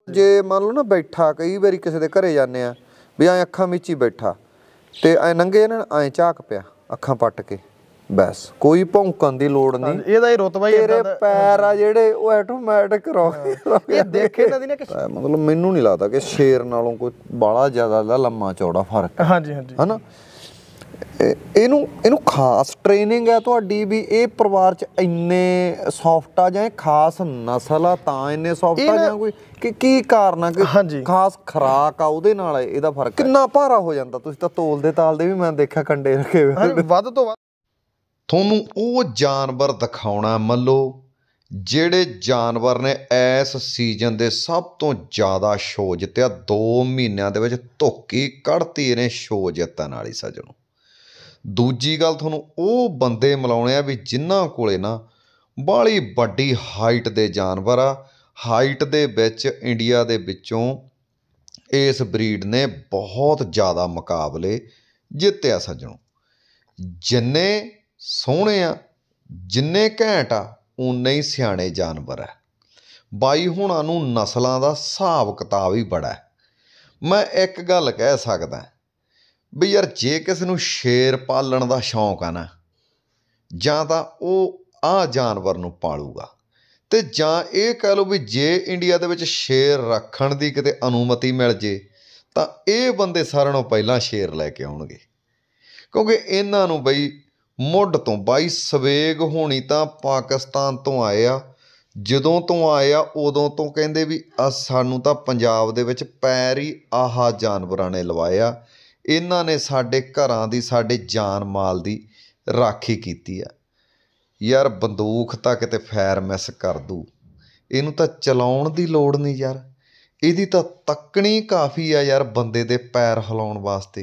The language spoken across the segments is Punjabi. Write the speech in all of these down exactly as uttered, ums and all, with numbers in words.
ਜੇ ਮੰਨ ਲਓ ਨਾ ਬੈਠਾ ਕਈ ਵਾਰੀ ਕਿਸੇ ਦੇ ਘਰੇ ਜਾਂਦੇ ਆ ਵੀ ਐ ਅੱਖਾਂ ਵਿੱਚ ਹੀ ਬੈਠਾ ਤੇ ਐ ਨੰਗੇ ਇਹਨਾਂ ਐ ਝਾਕ ਪਿਆ ਅੱਖਾਂ ਪੱਟ ਕੇ ਬਸ ਕੋਈ ਭੌਂਕਣ ਦੀ ਲੋੜ ਨਹੀਂ। ਇਹਦਾ ਹੀ ਰੁਤਬਾ ਹੀ ਤੇਰੇ ਪੈਰ ਆ ਜਿਹੜੇ ਉਹ ਆਟੋਮੈਟਿਕ ਰੋ ਇਹ ਦੇਖੇ ਨਾ ਦੀ ਨਾ ਕਿ ਮਤਲਬ ਮੈਨੂੰ ਨਹੀਂ ਲੱਗਦਾ ਕਿ ਸ਼ੇਰ ਨਾਲੋਂ ਕੋਈ ਬਾਲਾ ਜ਼ਿਆਦਾ ਦਾ ਲੰਮਾ ਚੌੜਾ ਫਰਕ। ਹਾਂਜੀ ਹਾਂਜੀ ਹਨਾ ਇਹਨੂੰ ਇਹਨੂੰ ਖਾਸ ਟ੍ਰੇਨਿੰਗ ਹੈ ਤੁਹਾਡੀ ਵੀ ਇਹ ਪਰਿਵਾਰ ਚ ਇੰਨੇ ਸੌਫਟ ਆ ਜਾਂ ਇਹ ਖਾਸ ਨਸਲ ਆ ਤਾਂ ਇੰਨੇ ਸੌਫਟ ਆ ਜਾਂ ਕੋਈ ਕਿ ਕੀ ਕਾਰਨ ਆ ਕਿ ਖਾਸ ਖੁਰਾਕ ਆ ਉਹਦੇ ਨਾਲ ਇਹਦਾ ਫਰਕ? ਕਿੰਨਾ ਭਾਰਾ ਹੋ ਜਾਂਦਾ ਤੁਸੀਂ ਤਾਂ ਤੋਲਦੇ ਤਾਲਦੇ ਵੀ ਮੈਂ ਦੇਖਿਆ ਕੰਡੇ ਰੱਖੇ ਵੱਧ ਤੋਂ ਵੱਧ। ਤੁਹਾਨੂੰ ਉਹ ਜਾਨਵਰ ਦਿਖਾਉਣਾ ਮੱਲੋ ਜਿਹੜੇ ਜਾਨਵਰ ਨੇ ਇਸ ਸੀਜ਼ਨ ਦੇ ਸਭ ਤੋਂ ਜ਼ਿਆਦਾ ਸ਼ੋਅ ਜਿੱਤਿਆ। ਦੋ ਮਹੀਨਿਆਂ ਦੇ ਵਿੱਚ ਧੁੱਕੀ ਕੱਢਤੀ ਇਹਨੇ ਸ਼ੋਅ ਜਿੱਤਣ ਵਾਲੀ ਸੱਜਣੋ। ਦੂਜੀ ਗੱਲ ਤੁਹਾਨੂੰ ਉਹ ਬੰਦੇ ਮਿਲਾਉਣੇ ਆ ਵੀ ਜਿਨ੍ਹਾਂ ਕੋਲੇ ਨਾ ਬਾਹਲੀ ਵੱਡੀ ਹਾਈਟ ਦੇ ਜਾਨਵਰ ਆ। ਹਾਈਟ ਦੇ ਵਿੱਚ ਇੰਡੀਆ ਦੇ ਵਿੱਚੋਂ ਇਸ ਬਰੀਡ ਨੇ ਬਹੁਤ ਜ਼ਿਆਦਾ ਮੁਕਾਬਲੇ ਜਿੱਤਿਆ ਸੱਜਣੋ। ਜਿੰਨੇ ਸੋਹਣੇ ਆ ਜਿੰਨੇ ਘੈਂਟ ਆ ਉਨੇ ਹੀ ਸਿਆਣੇ ਜਾਨਵਰ ਹੈ। ਬਾਈ ਹੁਣਾਂ ਨੂੰ ਨਸਲਾਂ ਦਾ ਹਿਸਾਬ ਕਿਤਾਬ ਹੀ ਬੜਾ ਹੈ। ਮੈਂ ਇੱਕ ਗੱਲ ਕਹਿ ਸਕਦਾ ਵੀ ਯਾਰ ਜੇ ਕਿਸੇ ਨੂੰ ਸ਼ੇਰ ਪਾਲਣ ਦਾ ਸ਼ੌਂਕ ਆ ਨਾ ਜਾਂ ਤਾਂ ਉਹ ਆਹ ਜਾਨਵਰ ਨੂੰ ਪਾਲੂਗਾ ਅਤੇ ਜਾਂ ਇਹ ਕਹਿ ਲਓ ਵੀ ਜੇ ਇੰਡੀਆ ਦੇ ਵਿੱਚ ਸ਼ੇਰ ਰੱਖਣ ਦੀ ਕਿਤੇ ਅਨੁਮਤੀ ਮਿਲ ਜੇ ਤਾਂ ਇਹ ਬੰਦੇ ਸਾਰਿਆਂ ਨਾਲੋਂ ਪਹਿਲਾਂ ਸ਼ੇਰ ਲੈ ਕੇ ਆਉਣਗੇ। ਕਿਉਂਕਿ ਇਹਨਾਂ ਨੂੰ ਬਈ ਮੁੱਢ ਤੋਂ ਬਾਈ ਸਵੇਗ ਹੋਣੀ ਤਾਂ ਪਾਕਿਸਤਾਨ ਤੋਂ ਆਏ ਆ। ਜਦੋਂ ਤੋਂ ਆਏ ਆ ਉਦੋਂ ਤੋਂ ਕਹਿੰਦੇ ਵੀ ਆ ਸਾਨੂੰ ਤਾਂ ਪੰਜਾਬ ਦੇ ਵਿੱਚ ਪੈਰ ਹੀ ਆਹ ਜਾਨਵਰਾਂ ਨੇ ਲਵਾਏ ਆ। ਇਹਨਾਂ ਨੇ ਸਾਡੇ ਘਰਾਂ ਦੀ ਸਾਡੇ ਜਾਨ ਮਾਲ ਦੀ ਰਾਖੀ ਕੀਤੀ ਆ। ਯਾਰ ਬੰਦੂਕ ਤਾਂ ਕਿਤੇ ਫੈਰ ਮਿਸ ਕਰ ਦੂ, ਇਹਨੂੰ ਤਾਂ ਚਲਾਉਣ ਦੀ ਲੋੜ ਨਹੀਂ ਯਾਰ। ਇਹਦੀ ਤਾਂ ਤੱਕਣੀ ਕਾਫੀ ਆ ਯਾਰ ਬੰਦੇ ਦੇ ਪੈਰ ਹਿਲਾਉਣ ਵਾਸਤੇ।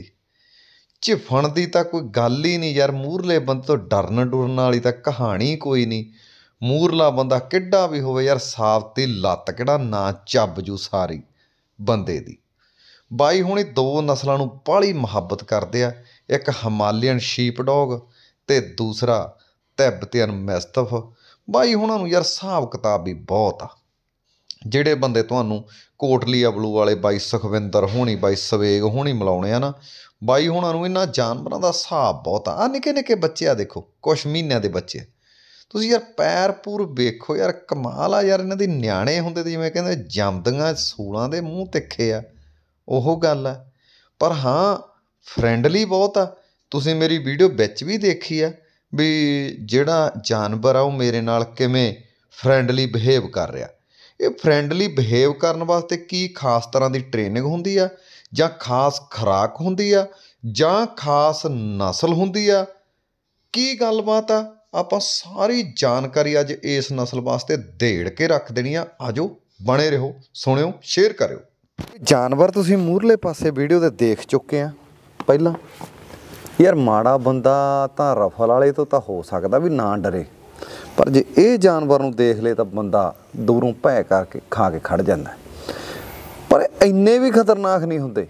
ਝਿਫਣ ਦੀ ਤਾਂ ਕੋਈ ਗੱਲ ਹੀ ਨਹੀਂ ਯਾਰ। ਮੂਹਰਲੇ ਬੰਦੇ ਤੋਂ ਡਰਨ ਡੁਰਨ ਵਾਲੀ ਤਾਂ ਕਹਾਣੀ ਕੋਈ ਨਹੀਂ। ਮੂਹਰਲਾ ਬੰਦਾ ਕਿੱਡਾ ਵੀ ਹੋਵੇ ਯਾਰ ਸਾਫਤੀ ਲੱਤ ਕਿਹੜਾ ਨਾ ਚੱਬ ਜੂ ਸਾਰੀ ਬੰਦੇ ਦੀ। ਬਾਈ ਹੁਣੀ ਦੋ ਨਸਲਾਂ ਨੂੰ ਬਾਹਲੀ ਮੁਹੱਬਤ ਕਰਦੇ ਆ। ਇੱਕ ਹਿਮਾਲੀਅਨ ਸ਼ੀਪ ਡੌਗ ਅਤੇ ਦੂਸਰਾ ਤਿੱਬਤੀਅਨ ਮੈਸਟਫ। ਬਾਈ ਹੁਣਾਂ ਨੂੰ ਯਾਰ ਹਿਸਾਬ ਕਿਤਾਬ ਵੀ ਬਹੁਤ ਆ। ਜਿਹੜੇ ਬੰਦੇ ਤੁਹਾਨੂੰ ਕੋਟਲੀ ਅਬਲੂ ਵਾਲੇ ਬਾਈ ਸੁਖਵਿੰਦਰ ਹੋਣੀ ਬਾਈ ਸਵੇਗ ਹੋਣੀ ਮਿਲਾਉਣੇ ਆ ਨਾ ਬਾਈ ਹੁਣਾਂ ਨੂੰ ਇਹਨਾਂ ਜਾਨਵਰਾਂ ਦਾ ਹਿਸਾਬ ਬਹੁਤ ਆ। ਆਹ ਨਿੱਕੇ ਨਿੱਕੇ ਬੱਚੇ ਆ ਦੇਖੋ ਕੁਛ ਮਹੀਨਿਆਂ ਦੇ ਬੱਚੇ ਤੁਸੀਂ ਯਾਰ ਪੈਰ ਪੂਰ ਵੇਖੋ ਯਾਰ ਕਮਾਲ ਆ ਯਾਰ। ਇਹਨਾਂ ਦੀ ਨਿਆਣੇ ਹੁੰਦੇ ਤੇ ਜਿਵੇਂ ਕਹਿੰਦੇ ਜੰਮਦੀਆਂ ਸੂਲਾਂ ਦੇ ਮੂੰਹ ਤਿੱਖੇ ਆ ਉਹ ਗੱਲ ਆ। ਪਰ ਹਾਂ ਫਰੈਂਡਲੀ ਬਹੁਤ ਆ। ਤੁਸੀਂ ਮੇਰੀ ਵੀਡੀਓ ਵਿੱਚ ਵੀ ਦੇਖੀ ਆ ਵੀ ਜਿਹੜਾ ਜਾਨਵਰ ਆ ਉਹ ਮੇਰੇ ਨਾਲ ਕਿਵੇਂ ਫਰੈਂਡਲੀ ਬਿਹੇਵ ਕਰ ਰਿਹਾ। ਇਹ ਫਰੈਂਡਲੀ ਬਿਹੇਵ ਕਰਨ ਵਾਸਤੇ ਕੀ ਖਾਸ ਤਰ੍ਹਾਂ ਦੀ ਟ੍ਰੇਨਿੰਗ ਹੁੰਦੀ ਆ ਜਾਂ ਖਾਸ ਖੁਰਾਕ ਹੁੰਦੀ ਆ ਜਾਂ ਖਾਸ ਨਸਲ ਹੁੰਦੀ ਆ ਕੀ ਗੱਲਬਾਤ ਆ? ਆਪਾਂ ਸਾਰੀ ਜਾਣਕਾਰੀ ਅੱਜ ਇਸ ਨਸਲ ਵਾਸਤੇ ਦੇੜ ਕੇ ਰੱਖ ਦੇਣੀ ਆ। ਆਜੋ ਬਣੇ ਰਹੋ, ਸੁਣਿਓ, ਸ਼ੇਅਰ ਕਰਿਓ। ਜਾਨਵਰ ਤੁਸੀਂ ਮੂਹਰਲੇ ਪਾਸੇ ਵੀਡੀਓ 'ਤੇ ਦੇਖ ਚੁੱਕੇ ਆ ਪਹਿਲਾਂ। ਯਾਰ ਮਾੜਾ ਬੰਦਾ ਤਾਂ ਰਫਲ ਵਾਲੇ ਤੋਂ ਤਾਂ ਹੋ ਸਕਦਾ ਵੀ ਨਾ ਡਰੇ, ਪਰ ਜੇ ਇਹ ਜਾਨਵਰ ਨੂੰ ਦੇਖ ਲਏ ਤਾਂ ਬੰਦਾ ਦੂਰੋਂ ਭੈ ਕਰਕੇ ਖਾ ਕੇ ਖੜ੍ਹ ਜਾਂਦਾ। ਪਰ ਇੰਨੇ ਵੀ ਖਤਰਨਾਕ ਨਹੀਂ ਹੁੰਦੇ।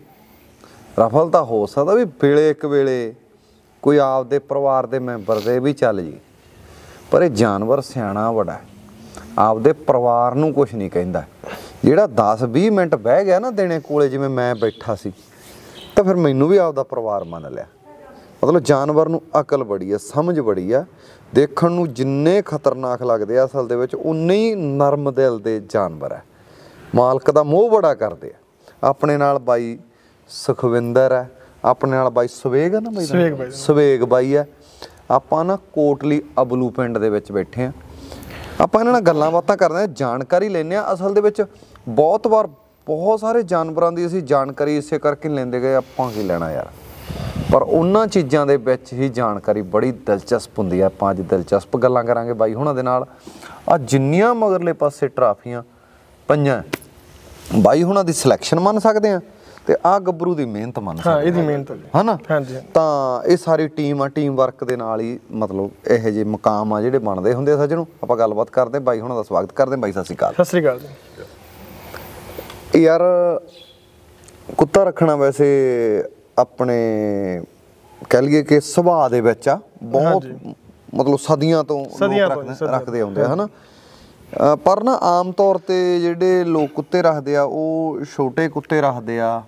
ਰਫਲ ਤਾਂ ਹੋ ਸਕਦਾ ਵੀ ਵੇਲੇ ਇੱਕ ਵੇਲੇ ਕੋਈ ਆਪਦੇ ਪਰਿਵਾਰ ਦੇ ਮੈਂਬਰ ਦੇ ਵੀ ਚੱਲ ਜੀ, ਪਰ ਇਹ ਜਾਨਵਰ ਸਿਆਣਾ ਬੜਾ ਆਪਦੇ ਪਰਿਵਾਰ ਨੂੰ ਕੁਛ ਨਹੀਂ ਕਹਿੰਦਾ। ਜਿਹੜਾ ਦਸ ਵੀਹ ਮਿੰਟ ਬਹਿ ਗਿਆ ਨਾ ਦਿਨੇ ਕੋਲੇ ਜਿਵੇਂ ਮੈਂ ਬੈਠਾ ਸੀ ਤਾਂ ਫਿਰ ਮੈਨੂੰ ਵੀ ਆਪਦਾ ਪਰਿਵਾਰ ਮੰਨ ਲਿਆ। ਮਤਲਬ ਜਾਨਵਰ ਨੂੰ ਅਕਲ ਬੜੀ ਆ, ਸਮਝ ਬੜੀ ਆ। ਦੇਖਣ ਨੂੰ ਜਿੰਨੇ ਖਤਰਨਾਕ ਲੱਗਦੇ ਆ ਅਸਲ ਦੇ ਵਿੱਚ ਉਨੇ ਹੀ ਨਰਮ ਦਿਲ ਦੇ ਜਾਨਵਰ ਆ। ਮਾਲਕ ਦਾ ਮੋਹ ਬੜਾ ਕਰਦੇ ਆ। ਆਪਣੇ ਨਾਲ ਬਾਈ ਸੁਖਵਿੰਦਰ ਹੈ, ਆਪਣੇ ਨਾਲ ਬਾਈ ਸਵੇਗ ਆ ਨਾ ਬਾਈ ਸਵੇਗ ਬਾਈ ਆ। ਆਪਾਂ ਨਾ ਕੋਟਲੀ ਅਬਲੂ ਪਿੰਡ ਦੇ ਵਿੱਚ ਬੈਠੇ ਹਾਂ। ਆਪਾਂ ਇਹਨਾਂ ਨਾਲ ਗੱਲਾਂ ਬਾਤਾਂ ਕਰਦੇ ਹਾਂ, ਜਾਣਕਾਰੀ ਲੈਂਦੇ ਹਾਂ। ਅਸਲ ਦੇ ਵਿੱਚ ਬਹੁਤ ਵਾਰ ਬਹੁਤ ਸਾਰੇ ਜਾਨਵਰਾਂ ਦੀ ਅਸੀਂ ਜਾਣਕਾਰੀ ਇਸੇ ਕਰਕੇ ਲੈਂਦੇ ਗਏ। ਆਪਾਂ ਕੀ ਲੈਣਾ ਯਾਰ, ਪਰ ਉਹਨਾਂ ਚੀਜ਼ਾਂ ਦੇ ਵਿੱਚ ਹੀ ਜਾਣਕਾਰੀ ਬੜੀ ਦਿਲਚਸਪ ਹੁੰਦੀ ਆ। ਆਪਾਂ ਅੱਜ ਦਿਲਚਸਪ ਗੱਲਾਂ ਕਰਾਂਗੇ ਬਾਈ ਹੁਣਾਂ ਦੇ ਨਾਲ। ਆ ਜਿੰਨੀਆਂ ਮਗਰਲੇ ਪਾਸੇ ਟਰਾਫੀਆਂ ਪਈਆਂ ਬਾਈ ਹੁਣਾਂ ਦੀ ਸਿਲੈਕਸ਼ਨ ਮੰਨ ਸਕਦੇ ਹਾਂ ਅਤੇ ਆਹ ਗੱਭਰੂ ਦੀ ਮਿਹਨਤ ਮੰਨ ਸਕਦੇ ਇਹਦੀ ਮਿਹਨਤ ਹੈ ਨਾ। ਤਾਂ ਇਹ ਸਾਰੀ ਟੀਮ ਆ, ਟੀਮ ਵਰਕ ਦੇ ਨਾਲ ਹੀ ਮਤਲਬ ਇਹੋ ਜਿਹੇ ਮੁਕਾਮ ਆ ਜਿਹੜੇ ਬਣਦੇ ਹੁੰਦੇ ਆ ਸੱਜਣੋਂ। ਆਪਾਂ ਗੱਲਬਾਤ ਕਰਦੇ ਬਾਈ ਹੁਣਾਂ ਦਾ ਸਵਾਗਤ ਕਰਦੇ। ਬਾਈ ਸਤਿ ਸ਼੍ਰੀ ਅਕਾਲ। ਸਤਿ ਸ਼੍ਰੀ ਅਕਾਲ ਜੀ। ਯਾਰ ਕੁੱਤਾ ਰੱਖਣਾ ਵੈਸੇ ਆਪਣੇ ਕਹਿ ਲਈਏ ਕਿ ਸੁਭਾਅ ਦੇ ਵਿੱਚ ਆ ਬਹੁਤ, ਮਤਲਬ ਸਦੀਆਂ ਤੋਂ ਰੱਖਦੇ ਆਉਂਦੇ ਆ ਹੈ ਨਾ। ਪਰ ਨਾ ਆਮ ਤੌਰ ਤੇ ਜਿਹੜੇ ਲੋਕ ਕੁੱਤੇ ਰੱਖਦੇ ਆ ਉਹ ਛੋਟੇ ਕੁੱਤੇ ਰੱਖਦੇ ਆ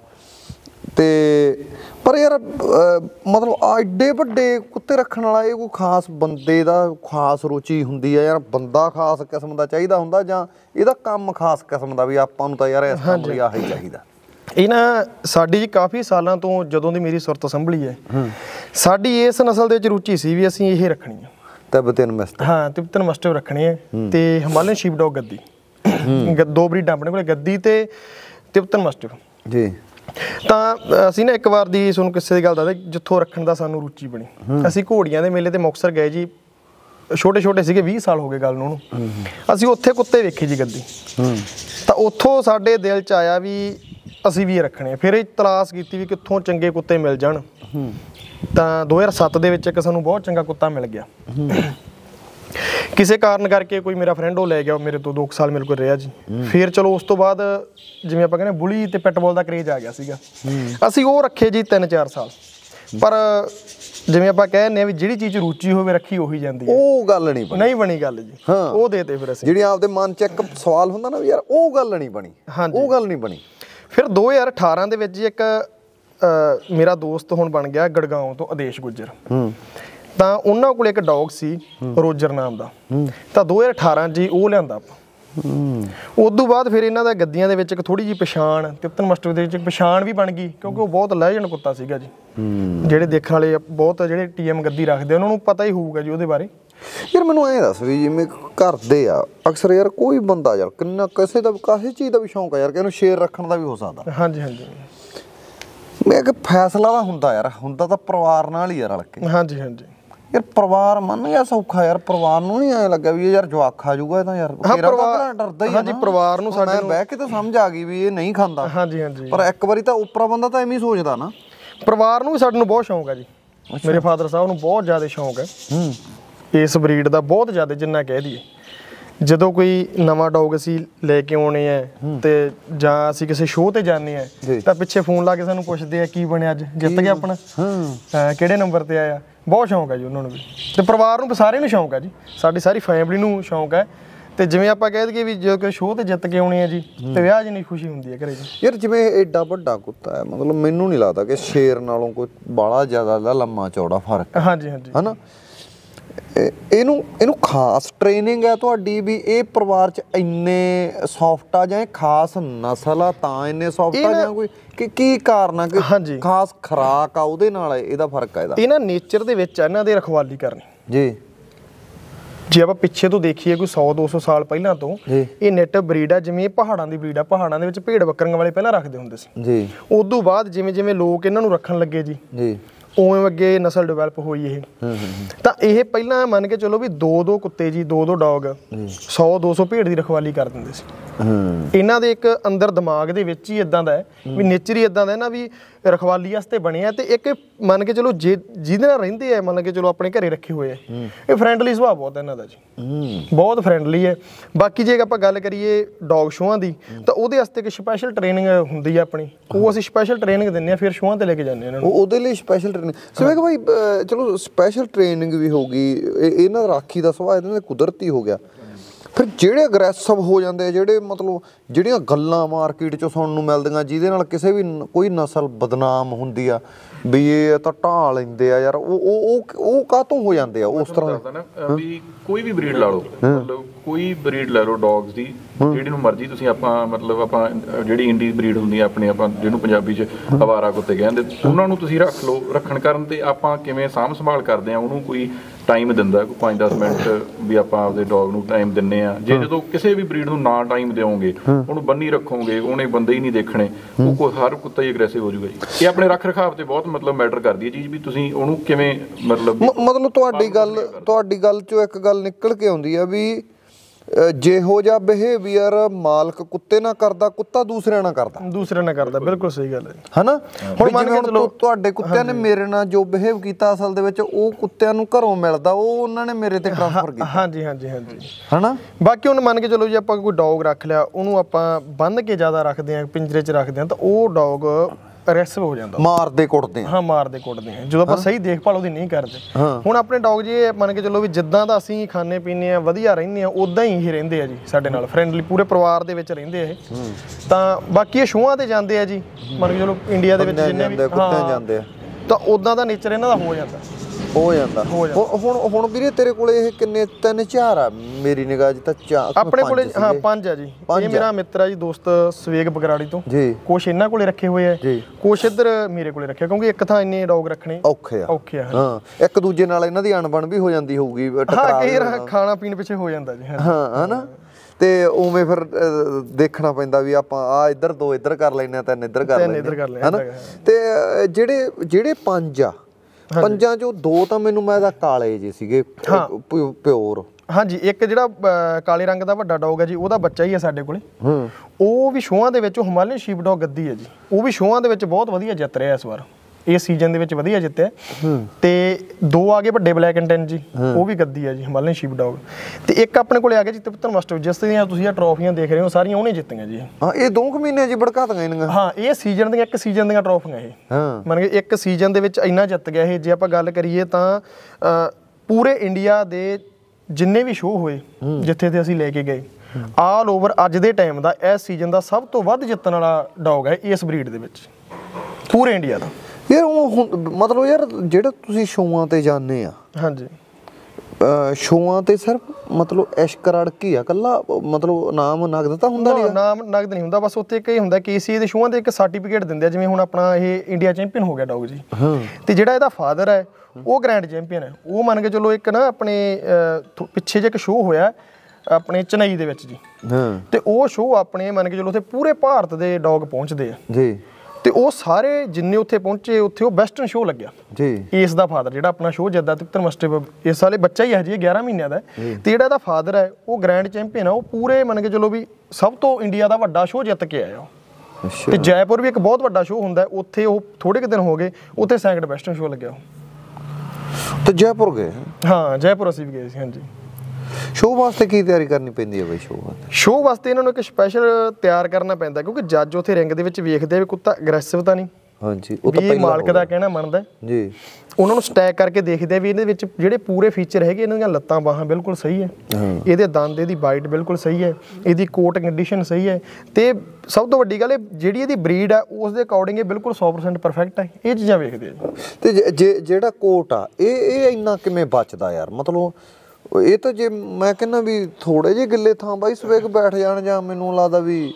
ਤੇ ਪਰ ਯਾਰ ਮਤਲਬ ਐਡੇ ਵੱਡੇ ਕੁੱਤੇ ਰੱਖਣ ਵਾਲਾ ਇਹ ਕੋਈ ਖਾਸ ਬੰਦੇ ਦਾ ਖਾਸ ਰੁਚੀ ਹੁੰਦੀ ਆ ਯਾਰ, ਬੰਦਾ ਖਾਸ ਕਿਸਮ ਦਾ ਚਾਹੀਦਾ ਹੁੰਦਾ ਜਾਂ ਇਹਦਾ ਕੰਮ ਖਾਸ ਕਿਸਮ ਦਾ ਵੀ ਆਪਾਂ ਨੂੰ ਤਾਂ ਯਾਰ ਇਸ ਕੰਮ ਲਈ ਆਹੀ ਚਾਹੀਦਾ? ਇਹ ਨਾ ਸਾਡੀ ਜੀ ਕਾਫੀ ਸਾਲਾਂ ਤੋਂ ਜਦੋਂ ਦੀ ਮੇਰੀ ਸੁਰਤ ਸੰਭਲੀ ਹੈ ਸਾਡੀ ਇਸ ਨਸਲ ਦੇ ਵਿੱਚ ਰੁਚੀ ਸੀ ਵੀ ਅਸੀਂ ਇਹ ਰੱਖਣੀ ਆ, ਤਿੱਬਤਨ ਮੈਸਟਿਫ। ਹਾਂ ਤਿੱਬਤਨ ਮੈਸਟਿਫ ਰੱਖਣੀ ਹੈ ਤੇ ਹਿਮਾਲਯਨ ਸ਼ੀਪ ਡੌਗ ਗੱਦੀ, ਦੋ ਬਰੀਡਾਂ ਆਪਣੇ ਕੋਲ, ਗੱਦੀ ਤੇ ਤਿੱਬਤਨ ਮੈਸਟਿਫ ਜੀ। ਤਾਂ ਅਸੀਂ ਨਾ ਇੱਕ ਵਾਰ ਦੀ ਤੁਹਾਨੂੰ ਕਿਸੇ ਦੀ ਗੱਲ ਦੱਸਦੇ ਜਿੱਥੋਂ ਰੱਖਣ ਦਾ ਸਾਨੂੰ ਰੁਚੀ ਬਣੀ, ਅਸੀਂ ਘੋੜੀਆਂ ਦੇ ਮੇਲੇ ਤੇ ਮੁਕਤਸਰ ਗਏ ਜੀ, ਛੋਟੇ ਛੋਟੇ ਸੀਗੇ, ਵੀਹ ਸਾਲ ਹੋ ਗਏ ਗੱਲ ਨੂੰ ਉਹਨੂੰ। ਅਸੀਂ ਉੱਥੇ ਕੁੱਤੇ ਵੇਖੇ ਜੀ ਗੱਦੀ, ਤਾਂ ਉੱਥੋਂ ਸਾਡੇ ਦਿਲ 'ਚ ਆਇਆ ਵੀ ਅਸੀਂ ਵੀ ਇਹ ਰੱਖਣੇ। ਫਿਰ ਇਹ ਤਲਾਸ਼ ਕੀਤੀ ਵੀ ਕਿੱਥੋਂ ਚੰਗੇ ਕੁੱਤੇ ਮਿਲ ਜਾਣ, ਤਾਂ ਦੋ ਹਜ਼ਾਰ ਸੱਤ ਦੇ ਵਿੱਚ ਇੱਕ ਸਾਨੂੰ ਬਹੁਤ ਚੰਗਾ ਕੁੱਤਾ ਮਿਲ ਗਿਆ। ਕਿਸੇ ਕਾਰਨ ਕਰਕੇ ਕੋਈ ਮੇਰਾ ਫਰੈਂਡ ਉਹ ਲੈ ਗਿਆ, ਮੇਰੇ ਤੋਂ ਦੋ ਕੁ ਸਾਲ ਮੇਰੇ ਕੋਲ ਰਿਹਾ ਜੀ। ਫਿਰ ਚਲੋ ਉਸ ਤੋਂ ਬਾਅਦ ਜਿਵੇਂ ਆਪਾਂ ਕਹਿੰਦੇ ਬੁਲੀ ਤੇ ਪਿਟਬੁਲ ਦਾ ਕਰੇਜ ਆ ਗਿਆ ਸੀਗਾ, ਅਸੀਂ ਉਹ ਰੱਖੇ ਜੀ ਤਿੰਨ ਚਾਰ ਸਾਲ। ਪਰ ਜਿਵੇਂ ਆਪਾਂ ਕਹਿੰਦੇ ਆ ਵੀ ਜਿਹੜੀ ਚੀਜ਼ ਰੁਚੀ ਹੋਵੇ ਰੱਖੀ ਉਹੀ ਜਾਂਦੀ ਹੈ, ਉਹ ਗੱਲ ਨਹੀਂ ਬਣੀ, ਨਹੀਂ ਬਣੀ ਗੱਲ ਜੀ। ਉਹ ਦੇ ਤੇ ਫਿਰ ਅਸੀਂ ਜਿਹੜੀ ਆਪਦੇ ਮਨ 'ਚ ਇੱਕ ਸਵਾਲ ਹੁੰਦਾ ਨਾ ਵੀ ਯਾਰ ਉਹ ਗੱਲ ਨਹੀਂ ਬਣੀ, ਉਹ ਗੱਲ ਨਹੀਂ ਬਣੀ। ਫਿਰ ਦੋ ਹਜ਼ਾਰ ਅਠਾਰਾਂ ਦੇ ਵਿੱਚ ਇੱਕ ਮੇਰਾ ਦੋਸਤ ਹੁਣ ਬਣ ਗਿਆ ਗੜਗਾਉਂ ਤੋਂ, ਆਦੇਸ਼ ਗੁੱਜਰ, ਤਾਂ ਉਹਨਾਂ ਕੋਲ ਇੱਕ ਡੌਗ ਸੀ ਰੋਜਰ ਨਾਮ ਦਾ, ਤਾਂ ਦੋ ਹਜ਼ਾਰ ਅਠਾਰਾਂ 'ਚ ਉਹ ਲਿਆਂਦਾ ਆਪਾਂ। ਉਦੋਂ ਬਾਅਦ ਫਿਰ ਇਹਨਾਂ ਦਾ ਗੱਦੀਆਂ ਦੇ ਵਿੱਚ ਇੱਕ ਥੋੜੀ ਜਿਹੀ ਪਛਾਣ, ਤਿੱਬਤਨ ਮੈਸਟਿਫ ਦੇ ਵਿੱਚ ਇੱਕ ਪਛਾਣ ਵੀ ਬਣ ਗਈ, ਕਿਉਂਕਿ ਉਹ ਬਹੁਤ ਲੈਜੈਂਡ ਕੁੱਤਾ ਸੀਗਾ ਜੀ। ਜਿਹੜੇ ਦੇਖਣ ਵਾਲੇ ਬਹੁਤ ਜਿਹੜੇ ਟੀ ਐਮ ਗੱਦੀ ਰੱਖਦੇ ਉਹਨਾਂ ਨੂੰ ਪਤਾ ਹੀ ਹੋਊਗਾ ਜੀ ਉਹਦੇ ਬਾਰੇ। ਯਾਰ ਮੈਨੂੰ ਐਂ ਦੱਸ ਵੀ ਜਿਵੇਂ ਕਰਦੇ ਆ ਅਕਸਰ ਯਾਰ ਕੋਈ ਬੰਦਾ ਯਾਰ ਕਿੰਨਾ ਕਿਸੇ ਦਾ ਕਾਸੇ ਚੀਜ਼ ਦਾ ਵੀ ਸ਼ੌਂਕ ਆ ਯਾਰ, ਕਿ ਇਹਨੂੰ ਸ਼ੇਰ ਰੱਖਣ ਦਾ ਵੀ ਹੋ ਸਕਦਾ। ਹਾਂਜੀ ਹਾਂਜੀ, ਮੈਂ ਕਿ ਫੈਸਲਾ ਦਾ ਹੁੰਦਾ ਯਾਰ, ਹੁੰਦਾ ਤਾਂ ਪਰਿਵਾਰ ਨਾਲ ਹੀ ਆ ਰਲ ਕੇ। ਹਾਂਜੀ ਹਾਂਜੀ ਯਾਰ ਪਰਿਵਾਰ ਮੰਨ ਗਿਆ ਸੌਖਾ ਯਾਰ, ਪਰਿਵਾਰ ਨੂੰ ਨਹੀਂ ਐਂ ਲੱਗਾ ਵੀ ਯਾਰ ਜਵਾਕ ਖਾ ਜਾਊਗਾ ਇਹ ਤਾਂ ਯਾਰ, ਪਰਿਵਾਰ ਡਰਦਾ ਹੀ ਆ। ਹਾਂਜੀ ਪਰਿਵਾਰ ਨੂੰ ਸਾਡੇ ਬਹਿ ਕੇ ਤਾਂ ਸਮਝ ਆ ਗਈ ਵੀ ਇਹ ਨਹੀਂ ਖਾਂਦਾ। ਹਾਂਜੀ ਹਾਂਜੀ, ਪਰ ਇੱਕ ਵਾਰੀ ਤਾਂ ਉਪਰਾ ਬੰਦਾ ਤਾਂ ਐਵੇਂ ਹੀ ਸੋਚਦਾ ਨਾ। ਪਰਿਵਾਰ ਨੂੰ ਵੀ ਸਾਡੇ ਨੂੰ ਬਹੁਤ ਸ਼ੌਂਕ ਹੈ ਜੀ, ਮੇਰੇ ਫਾਦਰ ਸਾਹਿਬ ਨੂੰ ਬਹੁਤ ਜ਼ਿਆਦਾ ਸ਼ੌਂਕ ਹੈ ਇਸ ਬਰੀਡ ਦਾ, ਬਹੁਤ ਜ਼ਿਆਦਾ ਜਿੰਨਾ ਕਹਿ ਦਈਏ। ਜਦੋਂ ਕੋਈ ਨਵਾਂ ਡੌਗ ਅਸੀਂ ਲੈ ਕੇ ਆਉਣੇ ਆ ਤੇ ਜਾਂ ਅਸੀਂ ਕਿਸੇ ਸ਼ੋਅ ਤੇ ਜਾਂਦੇ ਆ ਤਾਂ ਪਿੱਛੇ ਫੋਨ ਲਾ ਕੇ ਸਾਨੂੰ ਪੁੱਛਦੇ ਆ ਕੀ ਬਣਿਆ ਅੱਜ, ਜਿੱਤ ਗਿਆ ਆਪਣਾ, ਕਿਹੜੇ ਨੰਬਰ ਤੇ ਆਇਆ। ਬਹੁਤ ਸ਼ੌਂਕ ਹੈ ਜੀ ਉਹਨਾਂ ਨੂੰ ਵੀ, ਤੇ ਪਰਿਵਾਰ ਨੂੰ ਸਾਰਿਆਂ ਨੂੰ ਸ਼ੌਂਕ ਹੈ ਜੀ, ਸਾਡੀ ਸਾਰੀ ਫੈਮਿਲੀ ਨੂੰ ਸ਼ੌਂਕ ਹੈ। ਤੇ ਜਿਵੇਂ ਆਪਾਂ ਕਹਿ ਦਈਏ ਵੀ ਜੇ ਕੋਈ ਸ਼ੋਅ ਤੇ ਜਿੱਤ ਕੇ ਆਉਣੇ ਆ ਜੀ ਤੇ ਵਿਆਹ ਜਿੰਨੀ ਖੁਸ਼ੀ ਹੁੰਦੀ ਹੈ ਘਰੇ ਜੀ। ਯਾਰ ਜਿਵੇਂ ਐਡਾ ਵੱਡਾ ਕੁੱਤਾ ਹੈ, ਮਤਲਬ ਮੈਨੂੰ ਨਹੀਂ ਲੱਗਦਾ ਕਿ ਸ਼ੇਰ ਨਾਲੋਂ ਕੋਈ ਬਾਹਲਾ ਜ਼ਿਆਦਾ ਲੰਮਾ ਚੌੜਾ ਫਰਕ। ਹਾਂਜੀ ਹਾਂਜੀ, ਹਨਾ। ਇਹਨੂੰ ਇਹਨੂੰ ਖਾਸ ਟ੍ਰੇਨਿੰਗ ਹੈ ਤੁਹਾਡੀ ਵੀ ਇਹ ਪਰਿਵਾਰ 'ਚ ਇੰਨੇ ਸੌਫਟ ਆ, ਜਾਂ ਇਹ ਖਾਸ ਨਸਲ ਆ ਤਾਂ ਇੰਨੇ ਸੌਫਟ ਆ, ਜਾਂ ਕੋਈ ਕਿ ਕੀ ਕਾਰਨ ਆ ਕਿ ਖਾਸ ਖੁਰਾਕ ਆ ਉਹਦੇ ਨਾਲ ਇਹਦਾ ਫਰਕ ਆ? ਇਹਦਾ ਇਹਨਾਂ ਨੇਚਰ ਦੇ ਵਿੱਚ ਇਹਨਾਂ ਦੇ ਰਖਵਾਲੀ ਕਰਨੀ ਜੀ। ਜੇ ਆਪਾਂ ਪਿੱਛੇ ਤੋਂ ਦੇਖੀਏ ਕੋਈ ਸੌ ਦੋ ਸੌ ਸਾਲ ਪਹਿਲਾਂ ਤੋਂ ਇਹ ਨੈਟਿਵ ਬਰੀਡ ਆ, ਜਿਵੇਂ ਇਹ ਪਹਾੜਾਂ ਦੀ ਬਰੀਡ ਆ, ਪਹਾੜਾਂ ਦੇ ਵਿੱਚ ਭੇਡ ਬੱਕਰੀਆਂ ਵਾਲੇ ਪਹਿਲਾਂ ਰੱਖਦੇ ਹੁੰਦੇ ਸੀ ਜੀ। ਉਦੋਂ ਬਾਅਦ ਜਿਵੇਂ ਜਿਵੇਂ ਲੋਕ ਇਹਨਾਂ ਨੂੰ ਰੱਖਣ ਲੱਗੇ ਜੀ ਜੀ ਉਵੇਂ ਅੱਗੇ ਨਸਲ ਡਿਵੈਲਪ ਹੋਈ ਇਹ। ਤਾਂ ਇਹ ਪਹਿਲਾਂ ਮੰਨ ਕੇ ਚਲੋ ਵੀ ਦੋ ਦੋ ਕੁੱਤੇ ਜੀ, ਦੋ ਦੋ ਡੌਗ, ਸੌ ਦੋ ਸੌ ਭੇਡ ਦੀ ਰਖਵਾਲੀ ਕਰ ਦਿੰਦੇ ਸੀ। ਇਹਨਾਂ ਦੇ ਇੱਕ ਅੰਦਰ ਦਿਮਾਗ ਦੇ ਵਿੱਚ ਹੀ ਇਦਾਂ ਦਾ ਹੈ ਵੀ ਨੇਚਰ ਹੀ ਇਦਾਂ ਦਾ ਨਾ ਵੀ ਰਖਵਾਲੀ ਵਾਸਤੇ ਬਣਿਆ। ਤੇ ਇੱਕ ਮੰਨ ਕੇ ਚਲੋ ਜੇ ਜਿਹਦੇ ਨਾਲ ਰਹਿੰਦੇ ਆ, ਮੰਨ ਕੇ ਚਲੋ ਆਪਣੇ ਘਰੇ ਰੱਖੇ ਹੋਏ ਆ, ਇਹ ਫਰੈਂਡਲੀ ਸੁਭਾਅ ਬਹੁਤ ਇਹਨਾਂ ਦਾ ਜੀ, ਬਹੁਤ ਫਰੈਂਡਲੀ ਹੈ। ਬਾਕੀ ਜੇ ਆਪਾਂ ਗੱਲ ਕਰੀਏ ਡੌਗ ਸ਼ੋਆਂ ਦੀ ਤਾਂ ਉਹਦੇ ਵਾਸਤੇ ਇੱਕ ਸਪੈਸ਼ਲ ਟ੍ਰੇਨਿੰਗ ਹੁੰਦੀ ਆ ਆਪਣੀ, ਉਹ ਅਸੀਂ ਸਪੈਸ਼ਲ ਟ੍ਰੇਨਿੰਗ ਦਿੰਦੇ ਆ, ਫਿਰ ਸ਼ੋਆਂ ਤੇ ਲੈ ਕੇ ਜਾਂਦੇ ਇਹਨਾਂ ਨੂੰ। ਉਹਦੇ ਲਈ ਸਪੈਸ਼ਲ ਟ੍ਰੇਨਿੰਗ ਸਿਵੇਂ ਭਾਈ, ਚਲੋ ਸਪੈਸ਼ਲ ਟ੍ਰੇਨਿੰਗ ਵੀ ਹੋਊਗੀ, ਇਹਨਾਂ ਦਾ ਰਾਖੀ ਦਾ ਸੁਭਾਅ ਇਹਨਾਂ ਦਾ ਕੁਦਰਤੀ ਹੋ ਗਿਆ। ਫਿਰ ਜਿਹੜੇ ਅਗਰੈਸਿਵ ਹੋ ਜਾਂਦੇ ਆ, ਜਿਹੜੇ ਮਤਲਬ ਜਿਹੜੀਆਂ ਗੱਲਾਂ ਮਾਰਕੀਟ 'ਚੋਂ ਸੁਣਨ ਨੂੰ ਮਿਲਦੀਆਂ ਜਿਹਦੇ ਨਾਲ ਕਿਸੇ ਵੀ ਕੋਈ ਨਸਲ ਬਦਨਾਮ ਹੁੰਦੀ ਆ ਵੀ ਇਹ ਤਾਂ ਢਾਹ ਲੈਂਦੇ ਆ ਯਾਰ, ਉਹ ਉਹ ਉਹ ਕਾਹਤੋਂ ਹੋ ਜਾਂਦੇ ਆ ਉਸ ਤਰ੍ਹਾਂ? ਵੀ ਕੋਈ ਵੀ ਬਰੀਡ ਲਾ ਲਓ, ਮਤਲਬ ਕੋਈ ਬਰੀਡ ਲੈ ਲਓ ਡੌਗਸ ਦੀ, ਜਿਹੜੀ ਨੂੰ ਮਰਜ਼ੀ ਤੁਸੀਂ। ਆਪਾਂ ਮਤਲਬ ਆਪਾਂ ਜਿਹੜੀ ਇੰਡੀ ਬਰੀਡ ਹੁੰਦੀ ਆ ਆਪਣੀ, ਆਪਾਂ ਜਿਹਨੂੰ ਪੰਜਾਬੀ 'ਚ ਅਵਾਰਾ ਕੁੱਤੇ ਕਹਿੰਦੇ, ਉਹਨਾਂ ਨੂੰ ਤੁਸੀਂ ਰੱਖ ਲਓ। ਰੱਖਣ ਕਰਨ ਤੇ ਆਪਾਂ ਕਿਵੇਂ ਸਾਂਭ ਸੰਭਾਲ ਕਰਦੇ ਆ, ਉਹਨੂੰ ਕੋਈ ਟਾਈਮ ਦਿੰਦਾ, ਕੋਈ ਪੰਜ ਦਸ ਮਿੰਟ ਵੀ ਆਪਾਂ ਆਪਦੇ ਡੌਗ ਨੂੰ ਟਾਈਮ ਦਿੰਦੇ ਆ। ਜੇ ਜਦੋਂ ਕਿਸੇ ਵੀ ਬਰੀਡ ਨੂੰ ਨਾ ਟਾਈਮ ਦਿਓਗੇ, ਉਹਨੂੰ ਬੰਨੀ ਰੱਖੋਗੇ, ਉਹਨੇ ਬੰਦੇ ਹੀ ਨਹੀਂ ਦੇਖਣੇ, ਉਹ ਕੋਈ ਹਰ ਕੁੱਤਾ ਹੀ ਅਗਰੈਸਿਵ ਹੋ ਜਾਊਗਾ ਜੀ। ਇਹ ਆਪਣੇ ਰੱਖ ਰਖਾਵ ਤੇ ਬਹੁਤ ਮਤਲਬ ਮੈਟਰ ਕਰਦੀ ਹੈ ਚੀਜ਼, ਵੀ ਤੁਸੀਂ ਉਹਨੂੰ ਕਿਵੇਂ ਮਤਲਬ ਮਤਲਬ ਤੁਹਾਡੀ ਗੱਲ ਤੁਹਾਡੀ ਗੱਲ 'ਚੋਂ ਇੱਕ ਗੱਲ ਨਿਕਲ ਕੇ ਆਉਂਦੀ ਆ ਵੀ ਜਿਹੋ ਜਿਹਾ ਬਿਹੇਵੀਅਰ ਮਾਲਕ ਕੁੱਤੇ ਨਾਲ ਕਰਦਾ, ਕੁੱਤਾ ਦੂਸਰਿਆਂ ਨਾਲ ਕਰਦਾ, ਦੂਸਰਿਆਂ ਨਾਲ ਕਰਦਾ। ਬਿਲਕੁਲ ਸਹੀ ਗੱਲ ਹੈ, ਹਨਾ। ਹੁਣ ਮੰਨ ਕੇ ਚਲੋ ਤੁਹਾਡੇ ਕੁੱਤਿਆਂ ਨੇ ਮੇਰੇ ਨਾਲ ਜੋ ਬਿਹੇਵ ਕੀਤਾ, ਅਸਲ ਦੇ ਵਿੱਚ ਉਹ ਕੁੱਤਿਆਂ ਨੂੰ ਘਰੋਂ ਮਿਲਦਾ, ਉਹ ਉਹਨਾਂ ਨੇ ਮੇਰੇ ਤੇ ਟ੍ਰਾਂਸਫਰ ਕੀਤਾ। ਹਾਂਜੀ ਹਾਂਜੀ ਹਾਂਜੀ, ਹਨਾ। ਬਾਕੀ ਹੁਣ ਮੰਨ ਕੇ ਚਲੋ ਜੇ ਆਪਾਂ ਕੋਈ ਡੌਗ ਰੱਖ ਲਿਆ, ਉਹਨੂੰ ਆਪਾਂ ਬੰਨ੍ਹ ਕੇ ਜ਼ਿਆਦਾ ਰੱਖਦੇ ਹਾਂ, ਪਿੰਜਰੇ 'ਚ ਰੱਖਦੇ ਹਾਂ, ਤਾਂ ਉਹ ਡੌਗ ਅਗਰੈਸਿਵ ਹੋ ਜਾਂਦਾ, ਮਾਰਦੇ ਕੁੱਟਦੇ ਆ। ਹਾਂ ਮਾਰਦੇ ਕੁੱਟਦੇ ਆ ਜਦੋਂ ਆਪਾਂ ਸਹੀ ਦੇਖਭਾਲ ਉਹਦੀ ਨਹੀਂ ਕਰਦੇ। ਹੁਣ ਆਪਣੇ ਡੌਗ ਜੀ ਇਹ ਮੰਨ ਕੇ ਚੱਲੋ ਵੀ ਜਿੱਦਾਂ ਦਾ ਅਸੀਂ ਖਾਣੇ ਪੀਂਦੇ ਆ ਵਧੀਆ ਰਹਿੰਦੇ ਆ ਉਦਾਂ ਹੀ ਇਹ ਰਹਿੰਦੇ ਆ ਜੀ ਸਾਡੇ ਨਾਲ ਫਰੈਂਡਲੀ, ਪੂਰੇ ਪਰਿਵਾਰ ਦੇ ਵਿੱਚ ਰਹਿੰਦੇ ਆ ਇਹ। ਤਾਂ ਬਾਕੀ ਇਹ ਸ਼ੋਆਂ ਤੇ ਜਾਂਦੇ ਆ ਜੀ, ਮੰਨ ਕੇ ਚਲੋ ਇੰਡੀਆ ਦੇ ਵਿੱਚ ਜਿੰਨੇ ਵੀ ਜਾਂਦੇ ਆ ਤਾਂ ਉਦਾਂ ਦਾ ਨੇਚਰ ਇਹਨਾਂ ਦਾ ਹੋ ਜਾਂਦਾ ਹੋ ਜਾਂਦਾ। ਹੁਣ ਹੁਣ ਵੀਰੇ ਤੇਰੇ ਕੋਲੇ ਇਹ ਕਿੰਨੇ, ਤਿੰਨ ਚਾਰ ਆ ਮੇਰੀ ਨਿਗਾਹ 'ਚ ਤਾਂ ਚਾਰ ਆਪਣੇ ਕੋਲੇ? ਹਾਂ ਪੰਜ ਆ ਜੀ। ਇਹ ਮੇਰਾ ਮਿੱਤਰ ਆ ਜੀ, ਦੋਸਤ ਸਵੇਗ ਬਗਰਾੜੀ ਤੋਂ ਜੀ। ਕੁਛ ਇਹਨਾਂ ਕੋਲੇ ਰੱਖੇ ਹੋਏ ਆ, ਕੁਛ ਇੱਧਰ ਮੇਰੇ ਕੋਲੇ ਰੱਖੇ, ਕਿਉਂਕਿ ਇੱਕ ਥਾਂ ਇੰਨੇ ਡੌਗ ਰੱਖਣੇ ਔਖੇ ਆ ਔਖੇ ਆ ਹਾਂ। ਇੱਕ ਦੂਜੇ ਨਾਲ ਇਹਨਾਂ ਦੀ ਅਣਬਣ ਵੀ ਹੋ ਜਾਂਦੀ ਹੋਊਗੀ, ਹਾਂ ਕਈ ਵਾਰ ਖਾਣਾ ਪੀਣ ਪਿੱਛੇ ਹੋ ਜਾਂਦਾ ਜੀ। ਹਾਂ ਹਨਾ, ਤੇ ਉਵੇਂ ਫਿਰ ਦੇਖਣਾ ਪੈਂਦਾ ਵੀ ਆਪਾਂ ਆ ਇੱਧਰ ਦੋ ਇੱਧਰ ਕਰ ਲੈਨੇ, ਤਿੰਨ ਇੱਧਰ ਕਰ ਲੈਨੇ ਹਨਾ। ਤੇ ਜਿਹੜੇ ਜਿਹੜੇ ਪੰਜ ਆ, ਪੰਜਾਂ ਚੋਂ ਦੋ ਤਾਂ ਮੈਨੂੰ ਮੈਂ ਇਹਦਾ ਕਾਲੇ ਜੇ ਸੀਗੇ ਪਿਓਰ। ਹਾਂਜੀ, ਇੱਕ ਜਿਹੜਾ ਕਾਲੇ ਰੰਗ ਦਾ ਵੱਡਾ ਡੌਗ ਹੈ ਜੀ ਉਹਦਾ ਬੱਚਾ ਹੀ ਹੈ ਸਾਡੇ ਕੋਲੇ, ਉਹ ਵੀ ਸ਼ੋਆਂ ਦੇ ਵਿੱਚ ਹਿਮਾਲਯਨ ਸ਼ੀਪ ਡੌਗ ਗੱਦੀ ਹੈ ਜੀ। ਉਹ ਵੀ ਸ਼ੋਆਂ ਦੇ ਵਿੱਚ ਬਹੁਤ ਵਧੀਆ ਜਿੱਤ ਰਿਹਾ ਇਸ ਵਾਰ, ਇਸ ਸੀਜ਼ਨ ਦੇ ਵਿੱਚ ਵਧੀਆ ਜਿੱਤਿਆ। ਤੇ ਦੋ ਆ ਗਏ ਵੱਡੇ ਬਲੈਕ ਐਂਡ ਟੈਨ ਜੀ, ਉਹ ਵੀ ਗੱਦੀ ਹੈ ਜੀ ਹਿਮਾਲਯਨ ਸ਼ੀਪ ਡੌਗ। ਤੇ ਇੱਕ ਆਪਣੇ ਕੋਲੇ ਆ ਗਿਆ ਜੀ ਤਿੱਬਤਨ ਮਾਸਟਰ, ਜਿਸ ਦੀਆਂ ਤੁਸੀਂ ਇਹ ਟਰੋਫੀਆਂ ਦੇਖ ਰਹੇ ਹੋ ਸਾਰੀਆਂ ਉਹਨੇ ਜਿੱਤੀਆਂ ਜੀ। ਹਾਂ ਇਹ ਦੋ ਕੁ ਮਹੀਨੇ ਜੀ ਭੜਕਾਤੀਆਂ ਇਹਨਾਂ। ਹਾਂ ਇਹ ਸੀਜ਼ਨ ਦੀਆਂ, ਇੱਕ ਸੀਜ਼ਨ ਦੀਆਂ ਟਰੋਫੀਆਂ ਇਹ। ਹਾਂ ਮੰਨ ਕੇ ਇੱਕ ਸੀਜ਼ਨ ਦੇ ਵਿੱਚ ਇੰਨਾ ਜਿੱਤ ਗਿਆ ਇਹ। ਜੇ ਆਪਾਂ ਗੱਲ ਕਰੀਏ ਤਾਂ ਪੂਰੇ ਇੰਡੀਆ ਦੇ ਜਿੰਨੇ ਵੀ ਸ਼ੋਅ ਹੋਏ ਜਿੱਥੇ ਤੇ ਅਸੀਂ ਲੈ ਕੇ ਗਏ, ਆਲ ਓਵਰ ਅੱਜ ਦੇ ਟਾਈਮ ਦਾ ਇਸ ਸੀਜ਼ਨ ਦਾ ਸਭ ਤੋਂ ਵੱਧ ਜਿੱਤਣ ਵਾਲਾ ਡੌਗ ਹੈ ਇਸ ਬਰੀਡ ਦੇ ਵਿੱਚ ਪੂਰੇ ਇੰਡੀਆ ਦਾ। ਯਾਰ ਉਹ ਮਤਲਬ ਯਾਰ ਜਿਹੜਾ ਤੁਸੀਂ ਸ਼ੋਆਂ ਤੇ ਜਾਂਦੇ ਆ, ਹਾਂਜੀ ਸ਼ੋਆਂ ਤੇ ਸਿਰਫ ਮਤਲਬ ਇਸ਼ਕ ਰੜਕੀ ਆ ਕੱਲਾ, ਮਤਲਬ ਨਾਮ ਨਗਦ ਤਾਂ ਹੁੰਦਾ ਨਹੀਂ? ਨਾਮ ਨਗਦ ਨਹੀਂ ਹੁੰਦਾ, ਬਸ ਉੱਥੇ ਇੱਕ ਇਹ ਹੁੰਦਾ ਕੇਸੀਏ ਦੇ ਸ਼ੋਆਂ ਦੇ ਇੱਕ ਸਰਟੀਫਿਕੇਟ ਦਿੰਦੇ ਆ। ਜਿਵੇਂ ਹੁਣ ਆਪਣਾ ਇਹ ਇੰਡੀਆ ਚੈਂਪੀਅਨ ਹੋ ਗਿਆ ਡੌਗ ਜੀ, ਤੇ ਜਿਹੜਾ ਇਹਦਾ ਫਾਦਰ ਹੈ ਉਹ ਗ੍ਰੈਂਡ ਚੈਂਪੀਅਨ ਹੈ। ਉਹ ਮੰਨ ਕੇ ਚਲੋ ਇੱਕ ਨਾ ਆਪਣੇ ਪਿੱਛੇ ਜਿਹੇ ਇੱਕ ਸ਼ੋਅ ਹੋਇਆ ਆਪਣੇ ਚੇਨਈ ਦੇ ਵਿੱਚ ਜੀ, ਤੇ ਉਹ ਸ਼ੋਅ ਆਪਣੇ ਮੰਨ ਕੇ ਚਲੋ ਉੱਥੇ ਪੂਰੇ ਭਾਰਤ ਦੇ ਡੌਗ ਪਹੁੰਚਦੇ ਆ ਜੀ। ਤੇ ਉਹ ਸਾਰੇ ਜਿੰਨੇ ਉੱਥੇ ਪਹੁੰਚੇ ਉੱਥੇ ਉਹ ਵੈਸਟਰਨ ਸ਼ੋਅ ਲੱਗਿਆ ਜੀ। ਇਸ ਦਾ ਫਾਦਰ ਜਿਹੜਾ ਆਪਣਾ ਸ਼ੋਅ ਜਿੱਦਾਂ ਤਿੱਬਤਨ ਮਾਸਟਰ ਇਸ ਸਾਲੇ ਬੱਚਾ ਹੀ ਹੈ ਜੀ, ਗਿਆਰਾਂ ਮਹੀਨਿਆਂ ਦਾ। ਤੇ ਜਿਹੜਾ ਇਹਦਾ ਫਾਦਰ ਹੈ ਉਹ ਗ੍ਰੈਂਡ ਚੈਂਪੀਅਨ ਆ, ਉਹ ਪੂਰੇ ਮੰਨ ਕੇ ਚਲੋ ਵੀ ਸਭ ਤੋਂ ਇੰਡੀਆ ਦਾ ਵੱਡਾ ਸ਼ੋਅ ਜਿੱਤ ਕੇ ਆਇਆ। ਤੇ ਜੈਪੁਰ ਵੀ ਇੱਕ ਬਹੁਤ ਵੱਡਾ ਸ਼ੋਅ ਹੁੰਦਾ, ਉੱਥੇ ਉਹ ਥੋੜੇ ਕੁ ਦਿਨ ਹੋ ਗਏ, ਉੱਥੇ ਸੈਕਿੰਡ ਵੈਸਟਰਨ ਸ਼ੋਅ ਲੱਗਿਆ। ਤੇ ਜੈਪੁਰ ਗਏ? ਹਾਂ ਜੈਪੁਰ ਅਸੀਂ ਵੀ ਗਏ ਸੀ। ਹਾਂਜੀ। ਸ਼ੋਅ ਵਾਸਤੇ ਕੀ ਤਿਆਰੀ ਕਰਨੀ ਪੈਂਦੀ ਹੈ ਬਈ? ਸ਼ੋਅ ਵਾਸਤੇ ਸ਼ੋਅ ਵਾਸਤੇ ਇਹਨਾਂ ਨੂੰ ਇੱਕ ਸਪੈਸ਼ਲ ਤਿਆਰ ਕਰਨਾ ਪੈਂਦਾ, ਕਿਉਂਕਿ ਜੱਜ ਉੱਥੇ ਰਿੰਗ ਦੇ ਵਿੱਚ ਵੇਖਦੇ ਆ ਵੀ ਕੁੱਤਾ ਅਗਰੈਸਿਵ ਤਾਂ ਨਹੀਂ। ਹਾਂਜੀ, ਉਹ ਤਾਂ ਪਹਿਲਾਂ ਮਾਲਕ ਦਾ ਕਹਿਣਾ ਮੰਨਦਾ ਜੀ। ਉਹਨਾਂ ਨੂੰ ਸਟੈਕ ਕਰਕੇ ਦੇਖਦੇ ਆ ਵੀ ਇਹਦੇ ਵਿੱਚ ਜਿਹੜੇ ਪੂਰੇ ਫੀਚਰ ਹੈਗੇ, ਇਹਨਾਂ ਦੀਆਂ ਲੱਤਾਂ ਬਾਹਾਂ ਬਿਲਕੁਲ ਸਹੀ ਹੈ, ਇਹਦੇ ਦੰਦ, ਇਹਦੀ ਬਾਈਟ ਬਿਲਕੁਲ ਸਹੀ ਹੈ, ਇਹਦੀ ਕੋਟ ਕੰਡੀਸ਼ਨ ਸਹੀ ਹੈ, ਤੇ ਸਭ ਤੋਂ ਵੱਡੀ ਗੱਲ ਇਹ ਜਿਹੜੀ ਇਹਦੀ ਬਰੀਡ ਆ ਉਸ ਦੇ ਅਕੋਰਡਿੰਗ ਇਹ ਬਿਲਕੁਲ ਸੌ ਪਰਸੈਂਟ ਪਰਫੈਕਟ ਹੈ। ਇਹ ਚੀਜ਼ਾਂ ਵੇਖਦੇ ਆ। ਤੇ ਜੇ ਜਿਹੜਾ ਕੋਟ ਆ ਇਹ ਇਹ ਇੰਨਾ ਕਿਵੇਂ ਬਚਦਾ ਯਾਰ? ਮਤਲਬ ਇਹ ਤਾਂ ਜੇ ਮੈਂ ਕਹਿੰਦਾ ਵੀ ਥੋੜੇ ਜਿਹੇ ਗਿੱਲੇ ਥਾਂ ਬਾਈ ਸਵੇਗ ਬੈਠ ਜਾਣ, ਜਾਂ ਮੈਨੂੰ ਲੱਗਦਾ ਵੀ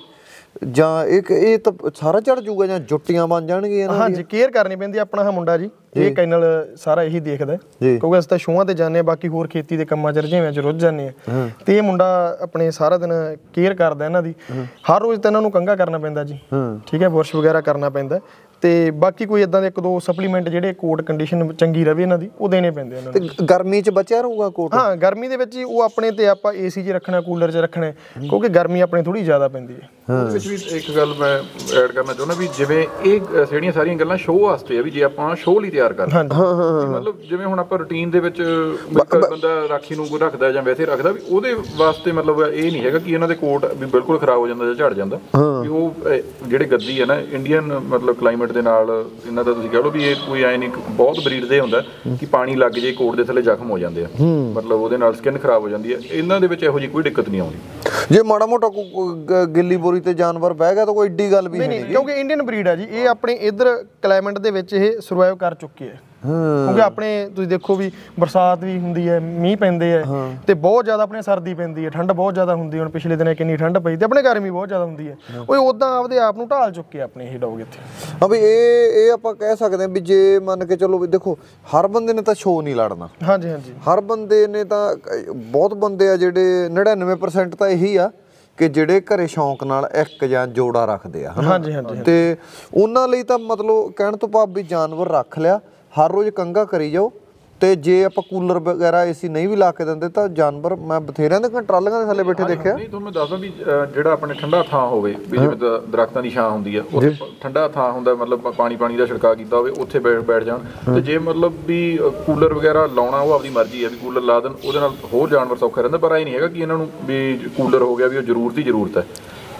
ਜਾਂ ਇੱਕ ਇਹ ਤਾਂ ਸਾਰਾ ਝੜ ਜੂਗਾ, ਜਾਂ ਜੁੱਟੀਆਂ ਬਣ ਜਾਣਗੀਆਂ। ਹਾਂਜੀ ਕੇਅਰ ਕਰਨੀ ਪੈਂਦੀ। ਆਪਣਾ ਹਾਂ ਮੁੰਡਾ ਜੀ ਇਹ ਕੈਨਲ ਸਾਰਾ ਇਹੀ ਦੇਖਦਾ, ਕਿਉਂਕਿ ਅਸੀਂ ਤਾਂ ਸ਼ੋਆਂ ਤੇ ਜਾਂਦੇ ਹਾਂ, ਬਾਕੀ ਹੋਰ ਖੇਤੀ ਦੇ ਕੰਮਾਂ ਚ ਰੁਝੇਵਿਆਂ ਚ ਰੁੱਝ ਜਾਂਦੇ ਆ। ਤੇ ਇਹ ਮੁੰਡਾ ਆਪਣੇ ਸਾਰਾ ਦਿਨ ਕੇਅਰ ਕਰਦਾ ਇਹਨਾਂ ਦੀ। ਹਰ ਰੋਜ਼ ਤਾਂ ਇਹਨਾਂ ਨੂੰ ਕੰਘਾ ਕਰਨਾ ਪੈਂਦਾ ਜੀ, ਠੀਕ ਹੈ, ਬੁਰਸ਼ ਵਗੈਰਾ ਕਰਨਾ ਪੈਂਦਾ। ਤੇ ਬਾਕੀ ਕੋਈ ਇਦਾਂ ਦੇ ਇੱਕ ਦੋ ਸਪਲੀਮੈਂਟ ਜਿਹੜੇ ਕੋਟ ਕੰਡੀਸ਼ਨ ਚੰਗੀ ਰਵੇ ਇਹਨਾਂ ਦੀ ਉਹ ਦੇਣੇ ਪੈਂਦੇ ਇਹਨਾਂ ਨੂੰ। ਤੇ ਗਰਮੀ ਚ ਬਚਿਆ ਰਹੂਗਾ ਕੋਟ? ਹਾਂ ਗਰਮੀ ਦੇ ਵਿੱਚ ਹੀ ਉਹ ਆਪਣੇ ਤੇ ਆਪਾਂ ਏਸੀ 'ਚ ਰੱਖਣਾ, ਕੂਲਰ 'ਚ ਰੱਖਣਾ, ਕਿਉਂਕਿ ਗਰਮੀ ਆਪਣੀ ਥੋੜੀ ਜ਼ਿਆਦਾ ਪੈਂਦੀ ਹੈ। ਉਹਦੇ ਵਿੱਚ ਵੀ ਇੱਕ ਗੱਲ ਮੈਂ ਐਡ ਕਰਨਾ ਚਾਹੁੰਦਾ ਵੀ ਜਿਵੇਂ ਇਹ ਜਿਹੜੀਆਂ ਸਾਰੀਆਂ ਗੱਲਾਂ ਸ਼ੋਅ ਵਾਸਤੇ ਆ, ਵੀ ਜੇ ਆਪਾਂ ਸ਼ੋਅ ਲਈ ਤਿਆਰ ਕਰਦੇ ਮਤਲਬ ਜਿਵੇਂ ਹੁਣ ਆਪਾਂ ਰੂਟੀਨ ਦੇ ਵਿੱਚ ਬੰਦਾ ਰਾਖੀ ਨੂੰ ਰੱਖਦਾ ਜਾਂ ਵੈਸੇ ਰੱਖਦਾ, ਵੀ ਉਹਦੇ ਵਾਸਤੇ ਮਤਲਬ ਇਹ ਨਹੀਂ ਹੈਗਾ ਕਿ ਇਹਨਾਂ ਦੇ ਕੋਟ ਵੀ ਬਿਲਕੁਲ ਖਰਾਬ ਹੋ ਜਾਂਦਾ ਜਾਂ ਝੜ ਜਾਂਦਾ। ਵੀ ਉਹ ਜਿਹੜੇ ਗੱਦੀ ਹੈ ਨਾ ਇੰਡੀਅਨ ਮਤਲਬ ਕਲਾਈਮੇਟ ਦੇ ਨਾਲ ਇਹਨਾਂ ਦਾ ਤੁਸੀਂ ਕਹਿ ਲਓ ਵੀ ਇਹ ਕੋਈ ਐ ਨਹੀਂ, ਬਹੁਤ ਬਰੀਡ ਦੇ ਹੁੰਦਾ ਕਿ ਪਾਣੀ ਲੱਗ ਜੇ ਕੋਟ ਦੇ ਥੱਲੇ ਜ਼ਖਮ ਹੋ ਜਾਂਦੇ ਆ, ਮਤਲਬ ਉਹਦੇ ਨਾਲ ਸਕਿਨ ਖਰਾਬ ਹੋ ਜਾਂਦੀ ਹੈ। ਇਹਨਾਂ ਦੇ ਵਿੱਚ ਇਹੋ ਜਿਹੀ ਕੋਈ ਦਿੱਕਤ ਨਹੀਂ ਆਉਂਦੀ। ਜੇ ਮਾੜਾ ਮੋਟਾ ਗਿੱਲੀ ਬੋਰੀ ਤੇ ਜਾਨਵਰ ਬਹਿ ਗਿਆ ਤਾਂ ਕੋਈ ਏਡੀ ਗੱਲ ਵੀ ਨਹੀਂ, ਕਿਉਂਕਿ ਇੰਡੀਅਨ ਬਰੀਡ ਆ ਜੀ ਇਹ। ਆਪਣੇ ਇੱਧਰ ਕਲਾਈਮੇਟ ਦੇ ਵਿੱਚ ਇਹ ਸਰਵਾਈਵ ਕਰ ਚੁੱਕੇ ਹੈ, ਕਿਉਂਕਿ ਆਪਣੇ ਤੁਸੀਂ ਦੇਖੋ ਵੀ ਬਰਸਾਤ ਵੀ ਹੁੰਦੀ ਹੈ, ਮੀਂਹ ਪੈਂਦੇ ਆ, ਤੇ ਬਹੁਤ ਜ਼ਿਆਦਾ ਆਪਣੇ ਸਰਦੀ ਪੈਂਦੀ ਹੈ, ਠੰਡ ਬਹੁਤ ਜ਼ਿਆਦਾ ਹੁੰਦੀ ਹੈ। ਹੁਣ ਪਿਛਲੇ ਦਿਨਾਂ ਕਿੰਨੀ ਠੰਡ ਪਈ, ਤੇ ਆਪਣੇ ਗਰਮੀ ਬਹੁਤ ਜ਼ਿਆਦਾ ਹੁੰਦੀ ਹੈ। ਉਹ ਉਦਾਂ ਆਪਦੇ ਆਪ ਨੂੰ ਢਾਲ ਚੁੱਕੇ ਆਪਣੇ ਇਹ ਡੌਗ ਇੱਥੇ। ਹਾਂ ਵੀ ਇਹ ਇਹ ਆਪਾਂ ਕਹਿ ਸਕਦੇ ਹਾਂ ਵੀ ਜੇ ਮੰਨ ਕੇ ਚਲੋ ਵੀ ਦੇਖੋ ਹਰ ਬੰਦੇ ਨੇ ਤਾਂ ਸ਼ੋਅ ਨਹੀਂ ਲੜਨਾ। ਹਾਂਜੀ ਹਾਂਜੀ, ਹਰ ਬੰਦੇ ਨੇ ਤਾਂ, ਬਹੁਤ ਬੰਦੇ ਆ ਜਿਹੜੇ ਨੜਿਨਵੇਂ ਪਰਸੈਂਟ ਤਾਂ ਇਹੀ ਆ ਕਿ ਜਿਹੜੇ ਘਰੇ ਸ਼ੌਂਕ ਨਾਲ ਇੱਕ ਜਾਂ ਜੋੜਾ ਰੱਖਦੇ ਆ। ਹਾਂਜੀ ਹਾਂਜੀ, ਤੇ ਉਹਨਾਂ ਲਈ ਤਾਂ ਮਤਲਬ ਕਹਿਣ ਤੋਂ ਭਾਵ ਵੀ ਜਾਨਵਰ ਰੱਖ ਲਿਆ, ਹਰ ਰੋਜ਼ ਕੰਘਾ ਕਰੀ ਜਾਓ। ਤੇ ਜੇ ਆਪਾਂ ਕੂਲਰ ਵਗੈਰਾ ਏਸੀ ਨਹੀਂ ਵੀ ਲਾ ਕੇ ਦਿੰਦੇ ਤਾਂ ਜਾਨਵਰ, ਮੈਂ ਬਥੇਰਿਆਂ ਦੇ ਟਰਾਲੀਆਂ ਦੇ ਥੱਲੇ ਬੈਠੇ ਦੇਖਿਆ। ਨਹੀਂ ਤੁਹਾਨੂੰ ਮੈਂ ਦੱਸਦਾ ਵੀ ਜਿਹੜਾ ਆਪਣੇ ਠੰਡਾ ਥਾਂ ਹੋਵੇ, ਵੀ ਜਿਵੇਂ ਦਰਖਤਾਂ ਦੀ ਛਾਂ ਹੁੰਦੀ ਆ, ਉੱਥੇ ਠੰਡਾ ਥਾਂ ਹੁੰਦਾ, ਮਤਲਬ ਪਾਣੀ ਪਾਣੀ ਦਾ ਛਿੜਕਾਅ ਕੀਤਾ ਹੋਵੇ, ਉੱਥੇ ਬੈਠ ਬੈਠ ਜਾਣ। ਤੇ ਜੇ ਮਤਲਬ ਵੀ ਕੂਲਰ ਵਗੈਰਾ ਲਾਉਣਾ ਉਹ ਆਪਦੀ ਮਰਜ਼ੀ ਹੈ, ਵੀ ਕੂਲਰ ਲਾ ਦੇਣ, ਉਹਦੇ ਨਾਲ ਹੋਰ ਜਾਨਵਰ ਸੌਖਾ ਰਹਿੰਦਾ। ਪਰ ਇਹ ਨਹੀਂ ਹੈਗਾ ਕਿ ਇਹਨਾਂ ਨੂੰ ਵੀ ਕੂਲਰ ਹੋ ਗਿਆ ਵੀ ਉਹ ਜ਼ਰੂਰਤ ਹੀ ਜ਼ਰੂਰਤ ਹੈ।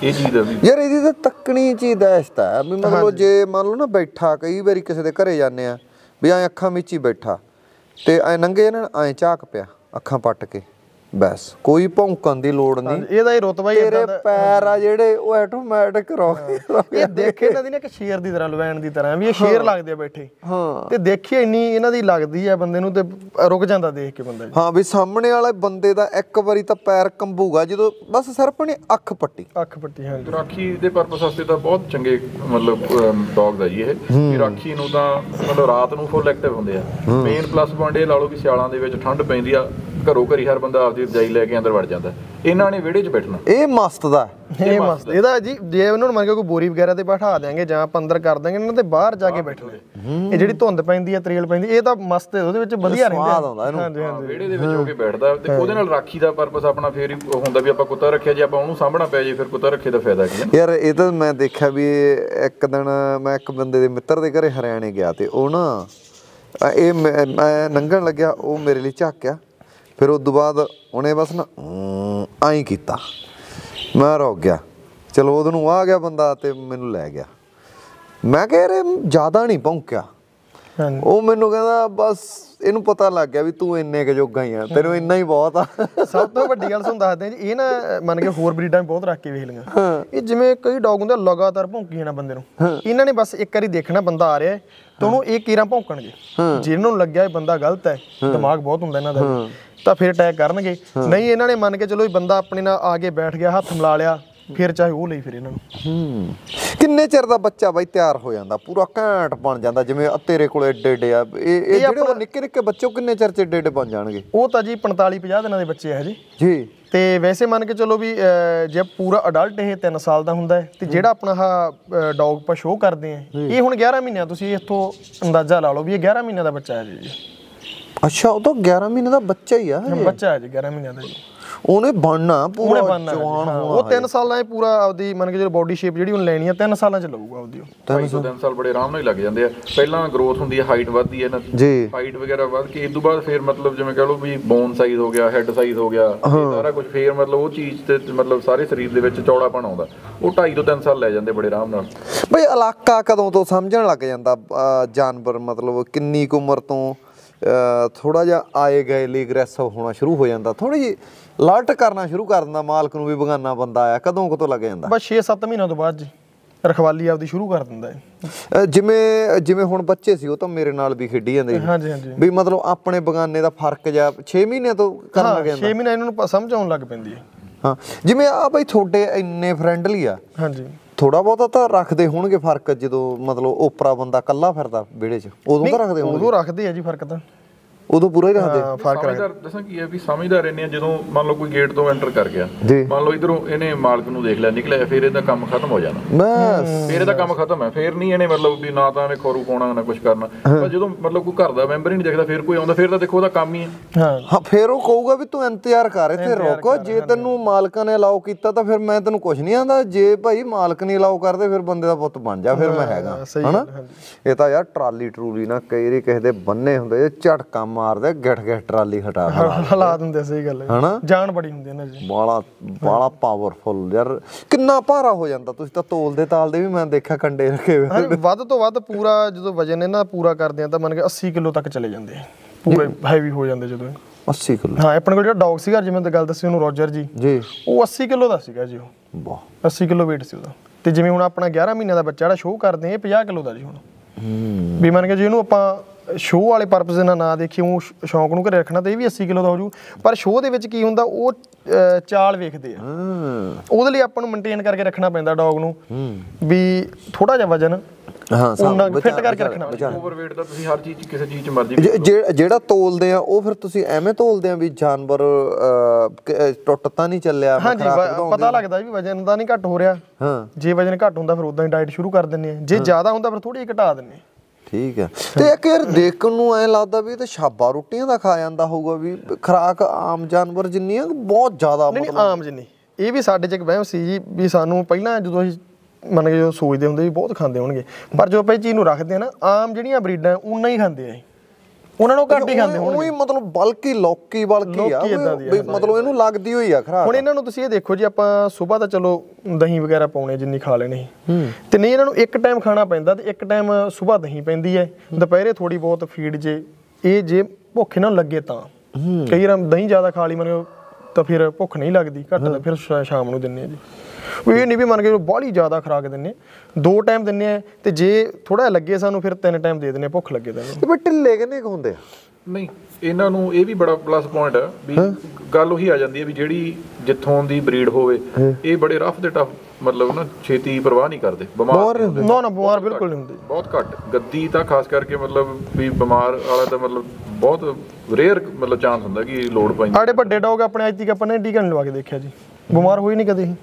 ਇਹ ਚੀਜ਼ ਦਾ ਵੀ ਯਾਰ ਇਹਦੀ ਤਾਂ ਤੱਕਣੀ ਚੀਜ਼ ਐਸਤ ਹੈ ਵੀ ਮਤਲਬ ਜੇ ਮੰਨ ਲਓ ਨਾ ਬੈਠਾ ਕਈ ਵਾਰੀ ਕਿਸੇ ਦੇ ਘਰੇ ਜਾਂਦੇ ਆ ਵੀ ਐਂ ਅੱਖਾਂ ਵਿੱਚ ਹੀ ਬੈਠਾ ਤੇ ਐ ਨੰਗੇ ਇਹਨਾਂ ਐਂ ਝਾਕ ਪਿਆ ਅੱਖਾਂ ਪੱਟ ਕੇ ਬਸ ਕੋਈ ਭੌਂਕਣ ਦੀ ਲੋੜ ਨਹੀਂ ਇਹਦਾ ਹੀ ਰੁਤਬਾ ਹੀ ਤੇਰੇ ਪੈਰ ਆ ਜਿਹੜੇ ਉਹ ਆਟੋਮੈਟਿਕ ਰੋ ਇਹ ਦੇਖੇ ਇਹਨਾਂ ਦੀ ਨਾ ਇੱਕ ਸ਼ੇਰ ਦੀ ਤਰ੍ਹਾਂ ਲਵੈਣ ਦੀ ਤਰ੍ਹਾਂ ਵੀ ਇਹ ਸ਼ੇਰ ਲੱਗਦੇ ਆ ਬੈਠੇ ਹਾਂ ਤੇ ਦੇਖੀ ਇੰਨੀ ਇਹਨਾਂ ਦੀ ਲੱਗਦੀ ਆ ਬੰਦੇ ਨੂੰ ਤੇ ਰੁਕ ਜਾਂਦਾ ਦੇਖ ਕੇ ਬੰਦਾ ਹਾਂ ਵੀ ਸਾਹਮਣੇ ਵਾਲੇ ਬੰਦੇ ਦਾ ਇੱਕ ਵਾਰੀ ਤਾਂ ਪੈਰ ਕੰਬੂਗਾ ਜਦੋਂ ਬਸ ਸਿਰਫ ਨੇ ਅੱਖ ਪੱਟੀ ਅੱਖ ਪੱਟੀ ਹਾਂ ਰਾਖੀ ਦੇ ਪਰਪਸ ਵਾਸਤੇ ਤਾਂ ਬਹੁਤ ਚੰਗੇ ਮਤਲਬ ਡੌਗਸ ਆ ਜੀ ਇਹ ਵੀ ਰਾਖੀ ਨੂੰ ਤਾਂ ਮਤਲਬ ਰਾਤ ਨੂੰ ਫੁੱਲ ਐਕਟਿਵ ਹੁੰਦੇ ਆ ਮੇਨ ਪਲੱਸ ਪੁਆਇੰਟ ਇਹ ਲਾ ਲਓ ਕਿ ਸਿਆਲਾਂ ਦੇ ਵਿੱਚ ਠੰਡ ਪੈਂਦੀ ਆ ਘਰੋਂ ਘਰੀ ਹਰ ਬੰਦਾ ਆਪਦੀ ਰਜਾਈ ਲੈ ਕੇ ਅੰਦਰ ਵੜ ਜਾਂਦਾ ਇਹਨਾਂ ਨੇ ਵਿਹੜੇ 'ਚ ਬੈਠਣਾ ਇਹ ਮਸਤ ਦਾ ਇਹ ਮਸਤ ਇਹਦਾ ਜੀ ਜੇ ਉਹਨਾਂ ਨੂੰ ਮੰਨ ਕੇ ਕੋਈ ਬੋਰੀ ਵਗੈਰਾ ਤੇ ਬਿਠਾ ਦਿਆਂਗੇ ਜਾਂ ਆਪਾਂ ਅੰਦਰ ਕਰ ਦਾਂਗੇ ਇਹਨਾਂ ਤੇ ਬਾਹਰ ਜਾ ਕੇ ਬੈਠਣਾ ਇਹ ਜਿਹੜੀ ਧੁੰਦ ਪੈਂਦੀ ਆ ਤਰੇਲ ਪੈਂਦੀ ਇਹ ਤਾਂ ਮਸਤ ਉਹਦੇ ਵਿੱਚ ਵਧੀਆ ਰਹਿੰਦਾ ਹਾਂਜੀ ਹਾਂਜੀ ਵਿਹੜੇ ਦੇ ਵਿੱਚ ਹੋ ਕੇ ਬੈਠਦਾ ਤੇ ਉਹਦੇ ਨਾਲ ਰਾਖੀ ਦਾ ਪਰਪਸ ਆਪਣਾ ਫੇਰ ਹੀ ਹੁੰਦਾ ਵੀ ਆਪਾਂ ਕੁੱਤਾ ਰੱਖਿਆ ਜੇ ਆਪਾਂ ਉਹਨੂੰ ਸਾਂਭਣਾ ਪੈ ਜੇ ਫਿਰ ਕੁੱਤਾ ਰੱਖੇ ਦਾ ਫਾਇਦਾ ਕੀ ਹੈ ਯਾਰ ਇਹ ਤਾਂ ਮੈਂ ਦੇਖਿਆ ਵੀ ਇੱਕ ਦਿਨ ਮੈਂ ਇੱਕ ਬੰਦੇ ਦੇ ਮਿੱਤਰ ਦੇ ਘਰੇ ਹਰਿਆਣੇ ਗਿਆ ਤੇ ਉਹ ਨਾ ਇਹ ਮੈਂ ਲੰਘਣ ਲੱਗਿਆ ਉਹ ਮੇਰੇ ਲਈ ਝਾਕਿਆ ਫਿਰ ਉਸ ਤੋਂ ਬਾਅਦ ਉਹਨੇ ਬਸ ਨਾ ਆਈ ਕੀਤਾ ਮੈਂ ਰੁਕ ਗਿਆ ਚਲੋ ਉਹਦੇ ਨੂੰ ਆ ਗਿਆ ਬੰਦਾ ਤੇ ਮੈਨੂੰ ਲੈ ਗਿਆ ਮੈਂ ਕਿਹਾ ਯਾਰ ਜ਼ਿਆਦਾ ਨਹੀਂ ਭੌਂਕਿਆ ਉਹ ਮੈਨੂੰ ਕਹਿੰਦਾ ਬਸ ਇਹਨੂੰ ਪਤਾ ਲੱਗ ਗਿਆ ਵੀ ਤੂੰ ਇੰਨੇ ਕੁ ਜੋਗਾ ਹੀ ਆ ਤੈਨੂੰ ਇੰਨਾ ਹੀ ਬਹੁਤ ਆ ਸਭ ਤੋਂ ਵੱਡੀ ਗੱਲ ਤੁਹਾਨੂੰ ਦੱਸਦੇ ਜੀ ਇਹ ਨਾ ਮੰਨ ਕੇ ਹੋਰ ਬਰੀਡਾਂ ਬਹੁਤ ਰੱਖ ਕੇ ਵੇਖ ਲਈਆਂ ਇਹ ਜਿਵੇਂ ਕਈ ਡੌਗ ਹੁੰਦੇ ਲਗਾਤਾਰ ਭੌਂਕੀ ਜਾਣਾ ਬੰਦੇ ਨੂੰ ਇਹਨਾਂ ਨੇ ਬਸ ਇੱਕ ਵਾਰੀ ਦੇਖਣਾ ਬੰਦਾ ਆ ਰਿਹਾ ਤੇ ਉਹਨੂੰ ਇਹ ਕੀਰਾਂ ਭੌਂਕਣਗੇ ਜਿਹਨਾਂ ਨੂੰ ਲੱਗਿਆ ਇਹ ਬੰਦਾ ਗਲਤ ਹੈ ਦਿਮਾਗ ਬਹੁਤ ਹੁੰਦਾ ਇਹਨਾਂ ਦਾ ਤਾਂ ਫਿਰ ਅਟੈਕ ਕਰਨਗੇ ਨਹੀਂ ਇਹਨਾਂ ਨੇ ਮੰਨ ਕੇ ਚਲੋ ਬੰਦਾ ਆਪਣੇ ਨਾਲ ਆ ਕੇ ਬੈਠ ਗਿਆ ਹੱਥ ਮਿਲਾ ਲਿਆ ਫਿਰ ਚਾਹੇ ਉਹ ਲਈ ਫਿਰ ਇਹਨਾਂ ਨੂੰ ਕਿੰਨੇ ਚਿਰ ਦਾ ਬੱਚਾ ਬਾਈ ਤਿਆਰ ਹੋ ਜਾਂਦਾ ਪੂਰਾ ਘੈਂਟ ਬਣ ਜਾਂਦਾ ਜਿਵੇਂ ਤੇਰੇ ਕੋਲ ਏਡੇ ਏਡੇ ਆ ਇਹ ਇਹ ਜਿਹੜੇ ਨਿੱਕੇ ਨਿੱਕੇ ਬੱਚੇ ਕਿੰਨੇ ਚਿਰ ਚ ਏਡੇ ਏਡੇ ਬਣ ਜਾਣਗੇ ਉਹ ਤਾਂ ਜੀ ਪੰਤਾਲੀ ਪੰਜਾਹ ਦਿਨਾਂ ਦੇ ਬੱਚੇ ਆ ਜੀ ਜੀ ਤੇ ਵੈਸੇ ਮੰਨ ਕੇ ਚਲੋ ਵੀ ਜੇ ਪੂਰਾ ਅਡਲਟ ਇਹ ਤਿੰਨ ਸਾਲ ਦਾ ਹੁੰਦਾ ਹੈ ਤੇ ਜਿਹੜਾ ਆਪਣਾ ਆਹ ਡੌਗ ਆਪਾਂ ਸ਼ੋਅ ਕਰਦੇ ਆ ਇਹ ਹੁਣ ਗਿਆਰਾਂ ਮਹੀਨਿਆਂ ਤੁਸੀਂ ਇੱਥੋਂ ਅੰਦਾਜ਼ਾ ਲਾ ਲਓ ਵੀ ਇਹ ਗਿਆਰਾਂ ਮਹੀਨਿਆਂ ਦਾ ਬੱਚਾ ਹੈ ਜੀ ਅੱਛਾ ਉਹ ਤਾਂ ਗਿਆਰਾਂ ਮਹੀਨੇ ਦਾ ਬੱਚਾ ਹੀ ਆ ਬੱਚਾ ਹੈ ਜੀ ਗਿਆਰਾਂ ਮਹੀਨਿਆਂ ਦਾ ਜੀ ਉਹਨੇ ਬਣਨਾ ਪੂਰਾ ਜਵਾਨ ਹੋਣਾ ਉਹ ਤਿੰਨ ਸਾਲਾਂ ਚ ਪੂਰਾ ਆਪਦੀ ਮੰਨ ਕੇ ਜਦੋਂ ਬਾਡੀ ਸ਼ੇਪ ਜਿਹੜੀ ਉਹਨੇ ਲੈਣੀ ਆ ਤਿੰਨ ਸਾਲਾਂ ਚ ਲਊਗਾ ਉਹਦੀ ਢਾਈ ਤੋਂ ਤਿੰਨ ਸਾਲ ਬੜੇ ਆਰਾਮ ਨਾਲ ਹੀ ਲੱਗ ਜਾਂਦੇ ਆ ਪਹਿਲਾਂ ਗਰੋਥ ਹੁੰਦੀ ਹੈ ਹਾਈਟ ਵੱਧਦੀ ਹੈ ਇਹਨਾਂ ਦੀ ਹਾਈਟ ਵਗੈਰਾ ਵੱਧ ਕੇ ਇਸ ਤੋਂ ਬਾਅਦ ਫਿਰ ਮਤਲਬ ਜਿਵੇਂ ਕਹ ਲਓ ਵੀ ਬੋਨ ਸਾਈਜ਼ ਹੋ ਗਿਆ ਹੈਡ ਸਾਈਜ਼ ਹੋ ਗਿਆ ਸਾਰਾ ਕੁਝ ਫਿਰ ਮਤਲਬ ਉਹ ਚੀਜ਼ ਤੇ ਮਤਲਬ ਸਾਰੇ ਸਰੀਰ ਦੇ ਵਿੱਚ ਚੌੜਾਪਣ ਆਉਂਦਾ ਉਹ ਢਾਈ ਤੋਂ ਤਿੰਨ ਸਾਲ ਲੈ ਜਾਂਦੇ ਬੜੇ ਆਰਾਮ ਨਾਲ ਬਈ ਇਲਾਕਾ ਕਦੋਂ ਤੋਂ ਸਮਝਣ ਲੱਗ ਜਾਂਦਾ ਜਾਨਵਰ ਮਤਲਬ ਕਿੰਨੀ ਕੁ ਉਮਰ ਤੋਂ ਥੋੜਾ ਜਿਹਾ ਆਏ ਗਏ ਲਈ ਅਗਰੈਸਿਵ ਹੋਣਾ ਸ਼ੁਰੂ ਹੋ ਜਾਂਦਾ ਥੋੜੀ ਜਿਹੀ ਅਲਰਟ ਕਰਨਾ ਸ਼ੁਰੂ ਕਰ ਦਿੰਦਾ ਮਾਲਕ ਨੂੰ ਵੀ ਬਗਾਨਾ ਬੰਦਾ ਆਇਆ ਕਦੋਂ ਕਦੋਂ ਲੱਗ ਜਾਂਦਾ ਬਸ ਛੇ ਸੱਤ ਮਹੀਨਿਆਂ ਤੋਂ ਬਾਅਦ ਜੀ ਰਖਵਾਲੀ ਆਪਦੀ ਸ਼ੁਰੂ ਕਰ ਦਿੰਦਾ ਹੈ ਜਿਵੇਂ ਜਿਵੇਂ ਹੁਣ ਬੱਚੇ ਸੀ ਉਹ ਤਾਂ ਮੇਰੇ ਨਾਲ ਵੀ ਖੇਡੀ ਜਾਂਦੇ ਹਾਂਜੀ ਹਾਂਜੀ ਵੀ ਮਤਲਬ ਆਪਣੇ ਬਗਾਨੇ ਦਾ ਫਰਕ ਜਾਂ ਛੇ ਮਹੀਨਿਆਂ ਤੋਂ ਕਰਨ ਲੱਗ ਜਾਂਦਾ ਛੇ ਮਹੀਨੇ ਇਹਨਾਂ ਨੂੰ ਸਮਝ ਆਉਣ ਲੱਗ ਪੈਂਦੀ ਹੈ ਹਾਂ ਜਿਵੇਂ ਆ ਬਈ ਤੁਹਾਡੇ ਇੰਨੇ ਫਰੈਂਡਲੀ ਆ ਹਾਂਜੀ ਥੋੜਾ ਬਹੁਤਾ ਤਾਂ ਰੱਖਦੇ ਹੋਣਗੇ ਫਰਕ ਜਦੋਂ ਮਤਲਬ ਓਪਰਾ ਬੰਦਾ ਕੱਲਾ ਫਿਰਦਾ ਵਿਹੜੇ 'ਚ ਉਦੋਂ ਤਾਂ ਰੱਖਦੇ ਹੋਣਗੇ ਉਦੋਂ ਰੱਖਦੇ ਆ ਜੀ ਫਰਕ ਤਾਂ ਉਦੋਂ ਪੂਰਾ ਹੀ ਰੱਖਦੇ ਸਮਝਦਾਰ ਦੱਸਾਂ ਕੀ ਹੈ ਵੀ ਸਮਝਦਾਰ ਰਹਿੰਦੇ ਆ ਜਦੋਂ ਮੰਨ ਲਓ ਕੋਈ ਗੇਟ ਤੋਂ ਐਂਟਰ ਕਰ ਗਿਆ ਮੰਨ ਲਓ ਇਧਰੋਂ ਇਹਨੇ ਮਾਲਕ ਨੂੰ ਦੇਖ ਲਿਆ ਨਿਕਲਿਆ ਫਿਰ ਇਹਦਾ ਕੰਮ ਖਤਮ ਹੋ ਜਾਣਾ ਬਸ ਫਿਰ ਇਹਦਾ ਕੰਮ ਖਤਮ ਹੈ ਫਿਰ ਨਹੀਂ ਇਹਨੇ ਮਤਲਬ ਵੀ ਨਾ ਤਾਂ ਇਹਨੇ ਖੋਰੂ ਪਾਉਣਾ ਨਾ ਕੁਝ ਕਰਨਾ ਪਰ ਜਦੋਂ ਮਤਲਬ ਕੋਈ ਘਰ ਦਾ ਮੈਂਬਰ ਹੀ ਨਹੀਂ ਦੇਖਦਾ ਫਿਰ ਕੋਈ ਆਉਂਦਾ ਫਿਰ ਤਾਂ ਦੇਖੋ ਉਹਦਾ ਕੰਮ ਹੀ ਹੈ ਹਾਂ ਫਿਰ ਉਹ ਕਹੂਗਾ ਵੀ ਤੂੰ ਇੰਤਜ਼ਾਰ ਕਰ ਇੱਥੇ ਰੁਕ ਜੇ ਤੈਨੂੰ ਮਾਲਕਾਂ ਨੇ ਅਲਾਉ ਕੀਤਾ ਤਾਂ ਫਿਰ ਮੈਂ ਤੈਨੂੰ ਕੁਝ ਨਹੀਂ ਆਂਦਾ ਜੇ ਭਾਈ ਮਾਲਕ ਨਹੀਂ ਅਲਾਉ ਕਰਦੇ ਫਿਰ ਬੰਦੇ ਦਾ ਪੁੱਤ ਬਣ ਜਾ ਫਿਰ ਮੈਂ ਹੈਗਾ ਹਨਾ ਇਹ ਤਾਂ ਯਾਰ ਟਰਾਲੀ ਟਰੂਲੀ ਨਾ ਕਈ ਵਾਰੀ ਕਿਸੇ ਦੇ ਬੰਨੇ ਹੁੰਦੇ ਝਟਕਾ ਮਾਰਦੇ ਗਿੱਠ ਗਿੱਠ ਟਰਾਲੀ ਹਟਾ ਹਲਾ ਦਿੰਦੇ ਸਹੀ ਗੱਲ ਹੈ ਹਨਾ ਜਾਨ ਬੜੀ ਹੁੰਦੀ ਇਹਨਾਂ ਦੀ ਬਾਲਾ ਬਾਲਾ ਪਾਵਰਫੁਲ ਯਾਰ ਕਿੰਨਾ ਭਾਰਾ ਹੋ ਜਾਂਦਾ ਤੁਸੀਂ ਤਾਂ ਤੋਲਦੇ ਤਾਲਦੇ ਵੀ ਮੈਂ ਦੇਖਿਆ ਕੰਡੇ ਰੱਖੇ ਹੋਏ ਵੱਧ ਤੋਂ ਵੱਧ ਪੂਰਾ ਜਦੋਂ ਵਜਨ ਇਹਨਾਂ ਪੂਰਾ ਕਰਦੇ ਆ ਤਾਂ ਮੰਨ ਕੇ ਅੱਸੀ ਕਿਲੋ ਤੱਕ ਚਲੇ ਜਾਂਦੇ ਆ ਪੂਰੇ ਹੈਵੀ ਹੋ ਜਾਂਦੇ ਜਦੋਂ ਅੱਸੀ ਕਿਲੋ ਹਾਂ ਆਪਣੇ ਕੋਲ ਜਿਹੜਾ ਡੌਗ ਸੀਗਾ ਜਿਵੇਂ ਤਾਂ ਗੱਲ ਦੱਸੀ ਉਹਨੂੰ ਰੋਜਰ ਜੀ ਜੀ ਉਹ ਅੱਸੀ ਕਿਲੋ ਦਾ ਸੀਗਾ ਜੀ ਉਹ ਵਾਹ ਅੱਸੀ ਕਿਲੋ weight ਸੀ ਉਹਦਾ ਤੇ ਜਿਵੇਂ ਹੁਣ ਆਪਣਾ ਗਿਆਰਾਂ ਮਹੀਨਿਆਂ ਦਾ ਬੱਚਾ ਜਿਹੜਾ ਸ਼ੋਅ ਕਰਦੇ ਆ ਇਹ ਪੰਜਾਹ ਕਿਲੋ ਦਾ ਜੀ ਹੁਣ ਵੀ ਮੰਨ ਕੇ ਜੇ ਇਹਨੂੰ ਆਪਾਂ ਸ਼ੋਅ ਵਾਲੇ ਪਰਪਸ ਨਾਲ ਨਾ ਦੇਖੀ ਉਹ ਸ਼ੌਂਕ ਨੂੰ ਘਰੇ ਰੱਖਣਾ ਤੇ ਇਹ ਵੀ ਅੱਸੀ ਕਿਲੋ ਦਾ ਹੋ ਜੂ ਪਰ ਸ਼ੋਅ ਦੇ ਵਿੱਚ ਕੀ ਹੁੰਦਾ ਉਹ ਚਾਲ ਵੇਖਦੇ ਆ ਉਹਦੇ ਲਈ ਆਪਾਂ ਨੂੰ ਮੇਨਟੇਨ ਕਰਕੇ ਰੱਖਣਾ ਪੈਂਦਾ ਡੌਗ ਨੂੰ ਵੀ ਥੋੜਾ ਜਿਹਾ ਵਜਨ ਹਾਂ ਉਹਨਾਂ ਫਿੱਟ ਕਰਕੇ ਰੱਖਣਾ ਓਵਰਵੇਟ ਦਾ ਤੁਸੀਂ ਹਰ ਚੀਜ਼ ਕਿਸੇ ਚੀਜ਼ ਚ ਮਰਜ਼ੀ ਜਿਹੜਾ ਤੋਲਦੇ ਆ ਉਹ ਫਿਰ ਤੁਸੀਂ ਐਵੇਂ ਤੋਲਦੇ ਆ ਵੀ ਜਾਨਵਰ ਟੁੱਟ ਤਾਂ ਨਹੀਂ ਚੱਲਿਆ ਹਾਂਜੀ ਪਤਾ ਲੱਗਦਾ ਵੀ ਵਜਨ ਦਾ ਨਹੀਂ ਘੱਟ ਹੋ ਰਿਹਾ ਹਾਂ ਜੇ ਵਜਨ ਘੱਟ ਹੁੰਦਾ ਫਿਰ ਉਦਾਂ ਹੀ ਡਾਈਟ ਸ਼ੁਰੂ ਕਰ ਦਿੰਦੇ ਆ ਜੇ ਜ਼ਿਆਦਾ ਹੁੰਦਾ ਫਿਰ ਥੋੜੀ ਜਿਹੀ ਘਟਾ ਦਿੰਦੇ ਆ ਠੀਕ ਹੈ ਤੇ ਇੱਕ ਯਾਰ ਦੇਖਣ ਨੂੰ ਐ ਲੱਗਦਾ ਵੀ ਇਹ ਤਾਂ ਛਾਬਾ ਰੋਟੀਆਂ ਦਾ ਖਾ ਜਾਂਦਾ ਹੋਊਗਾ ਵੀ ਖੁਰਾਕ ਆਮ ਜਾਨਵਰ ਜਿੰਨੀ ਆ ਬਹੁਤ ਜ਼ਿਆਦਾ ਮਤਲਬ ਆਮ ਜਿੰਨੀ ਇਹ ਵੀ ਸਾਡੇ ਚ ਇੱਕ ਵਹਿਮ ਸੀ ਜੀ ਵੀ ਸਾਨੂੰ ਪਹਿਲਾਂ ਜਦੋਂ ਅਸੀਂ ਮੰਨ ਕੇ ਜਦੋਂ ਸੋਚਦੇ ਹੁੰਦੇ ਵੀ ਬਹੁਤ ਖਾਂਦੇ ਹੋਣਗੇ ਪਰ ਜਦੋਂ ਆਪਾਂ ਇਹ ਚੀਜ਼ ਨੂੰ ਰੱਖਦੇ ਆ ਨਾ ਆਮ ਜਿਹੜੀਆਂ ਬਰੀਡਾਂ ਉਨਾ ਹੀ ਖਾਂਦੇ ਆ ਉਹਨਾਂ ਨੂੰ ਘੱਟ ਹੀ ਖਾਂਦੇ ਹੋਣਗੇ ਉਹੀ ਮਤਲਬ ਬਲਕਿ ਲੌਕੀ ਬਲਕੀ ਆ ਵੀ ਮਤਲਬ ਇਹਨੂੰ ਲੱਗਦੀ ਹੋਈ ਆ ਖਰਾਬ। ਹੁਣ ਇਹਨਾਂ ਨੂੰ ਤੁਸੀਂ ਇਹ ਦੇਖੋ ਜੀ ਆਪਾਂ ਸਵੇਰ ਦਾ ਚਲੋ ਦਹੀਂ ਵਗੈਰਾ ਪਾਉਣੇ ਜਿੰਨੀ ਖਾ ਲੈਣੀ ਤੇ ਨਹੀਂ ਇਹਨਾਂ ਨੂੰ ਇੱਕ ਟਾਈਮ ਖਾਣਾ ਪੈਂਦਾ ਤੇ ਇੱਕ ਟਾਈਮ ਸਵੇਰ ਦਹੀਂ ਪੈਂਦੀ ਹੈ ਦੁਪਹਿਰੇ ਥੋੜੀ ਬਹੁਤ ਫੀਡ ਜੇ ਇਹ ਜੇ ਭੁੱਖ ਇਹਨਾਂ ਨੂੰ ਲੱਗੇ ਤਾਂ ਕਈ ਵਾਰ ਦਹੀਂ ਜ਼ਿਆਦਾ ਖਾ ਲਈ ਮਨ ਤਾਂ ਫਿਰ ਭੁੱਖ ਨਹੀਂ ਲੱਗਦੀ ਘੱਟ ਤਾਂ ਫਿਰ ਸ਼ਾਮ ਨੂੰ ਦਿੰਨੇ ਆ ਜੀ। ਇਹ ਨਹੀਂ ਵੀ ਮੰਨ ਕੇ ਬਾਹਲੀ ਜ਼ਿਆਦਾ ਖੁਰਾਕ ਦਿੰਨੇ ਦੋ ਟਾਈਮ ਦਿੰਨੇ ਆ ਤੇ ਜੇ ਥੋੜਾ ਲੱਗੇ ਸਾਨੂੰ ਫਿਰ ਤਿੰਨ ਟਾਈਮ ਦੇ ਦਿੰਨੇ ਭੁੱਖ ਲੱਗੇ ਤਾਂ ਤੇ ਢਿੱਲੇ ਕਿੰਨੇ ਕੁ ਹੁੰਦੇ ਆ? ਨਹੀਂ ਇਹਨਾਂ ਨੂੰ ਇਹ ਵੀ ਬੜਾ ਪਲੱਸ ਪੁਆਇੰਟ ਆ ਵੀ ਗੱਲ ਉਹੀ ਆ ਜਾਂਦੀ ਹੈ ਵੀ ਜਿਹੜੀ ਜਿੱਥੋਂ ਦੀ ਬਰੀਡ ਹੋਵੇ ਇਹ ਬੜੇ ਰਫ ਦੇ ਟਫ ਮਤਲਬ ਨਾ ਛੇਤੀ ਪਰਵਾਹ ਨਹੀਂ ਕਰਦੇ ਬਿਮਾਰ ਨਾ ਨਾ ਬਿਮਾਰ ਬਿਲਕੁਲ ਨਹੀਂ ਹੁੰਦੇ ਬਹੁਤ ਘੱਟ। ਗੱਦੀ ਤਾਂ ਖਾਸ ਕਰਕੇ ਮਤਲਬ ਵੀ ਬਿਮਾਰ ਵਾਲਾ ਤਾਂ ਮਤਲਬ ਬਹੁਤ ਰੇਅਰ ਮਤਲਬ ਚਾਂਸ ਹੁੰਦਾ ਕਿ ਲੋਡ ਪੈਂਦੀ। ਸਾਡੇ ਵੱਡੇ ਡੌਗ ਆਪਣੇ ਅੱਜ ਤੱਕ ਆਪਾਂ ਨੇ ਟੀਕਾ ਨਹੀਂ ਲਵਾ ਕੇ ਦੇਖਿਆ ਜੀ ਬਿਮਾਰ ਹੋਈ ਨਹੀਂ ਕਦੇ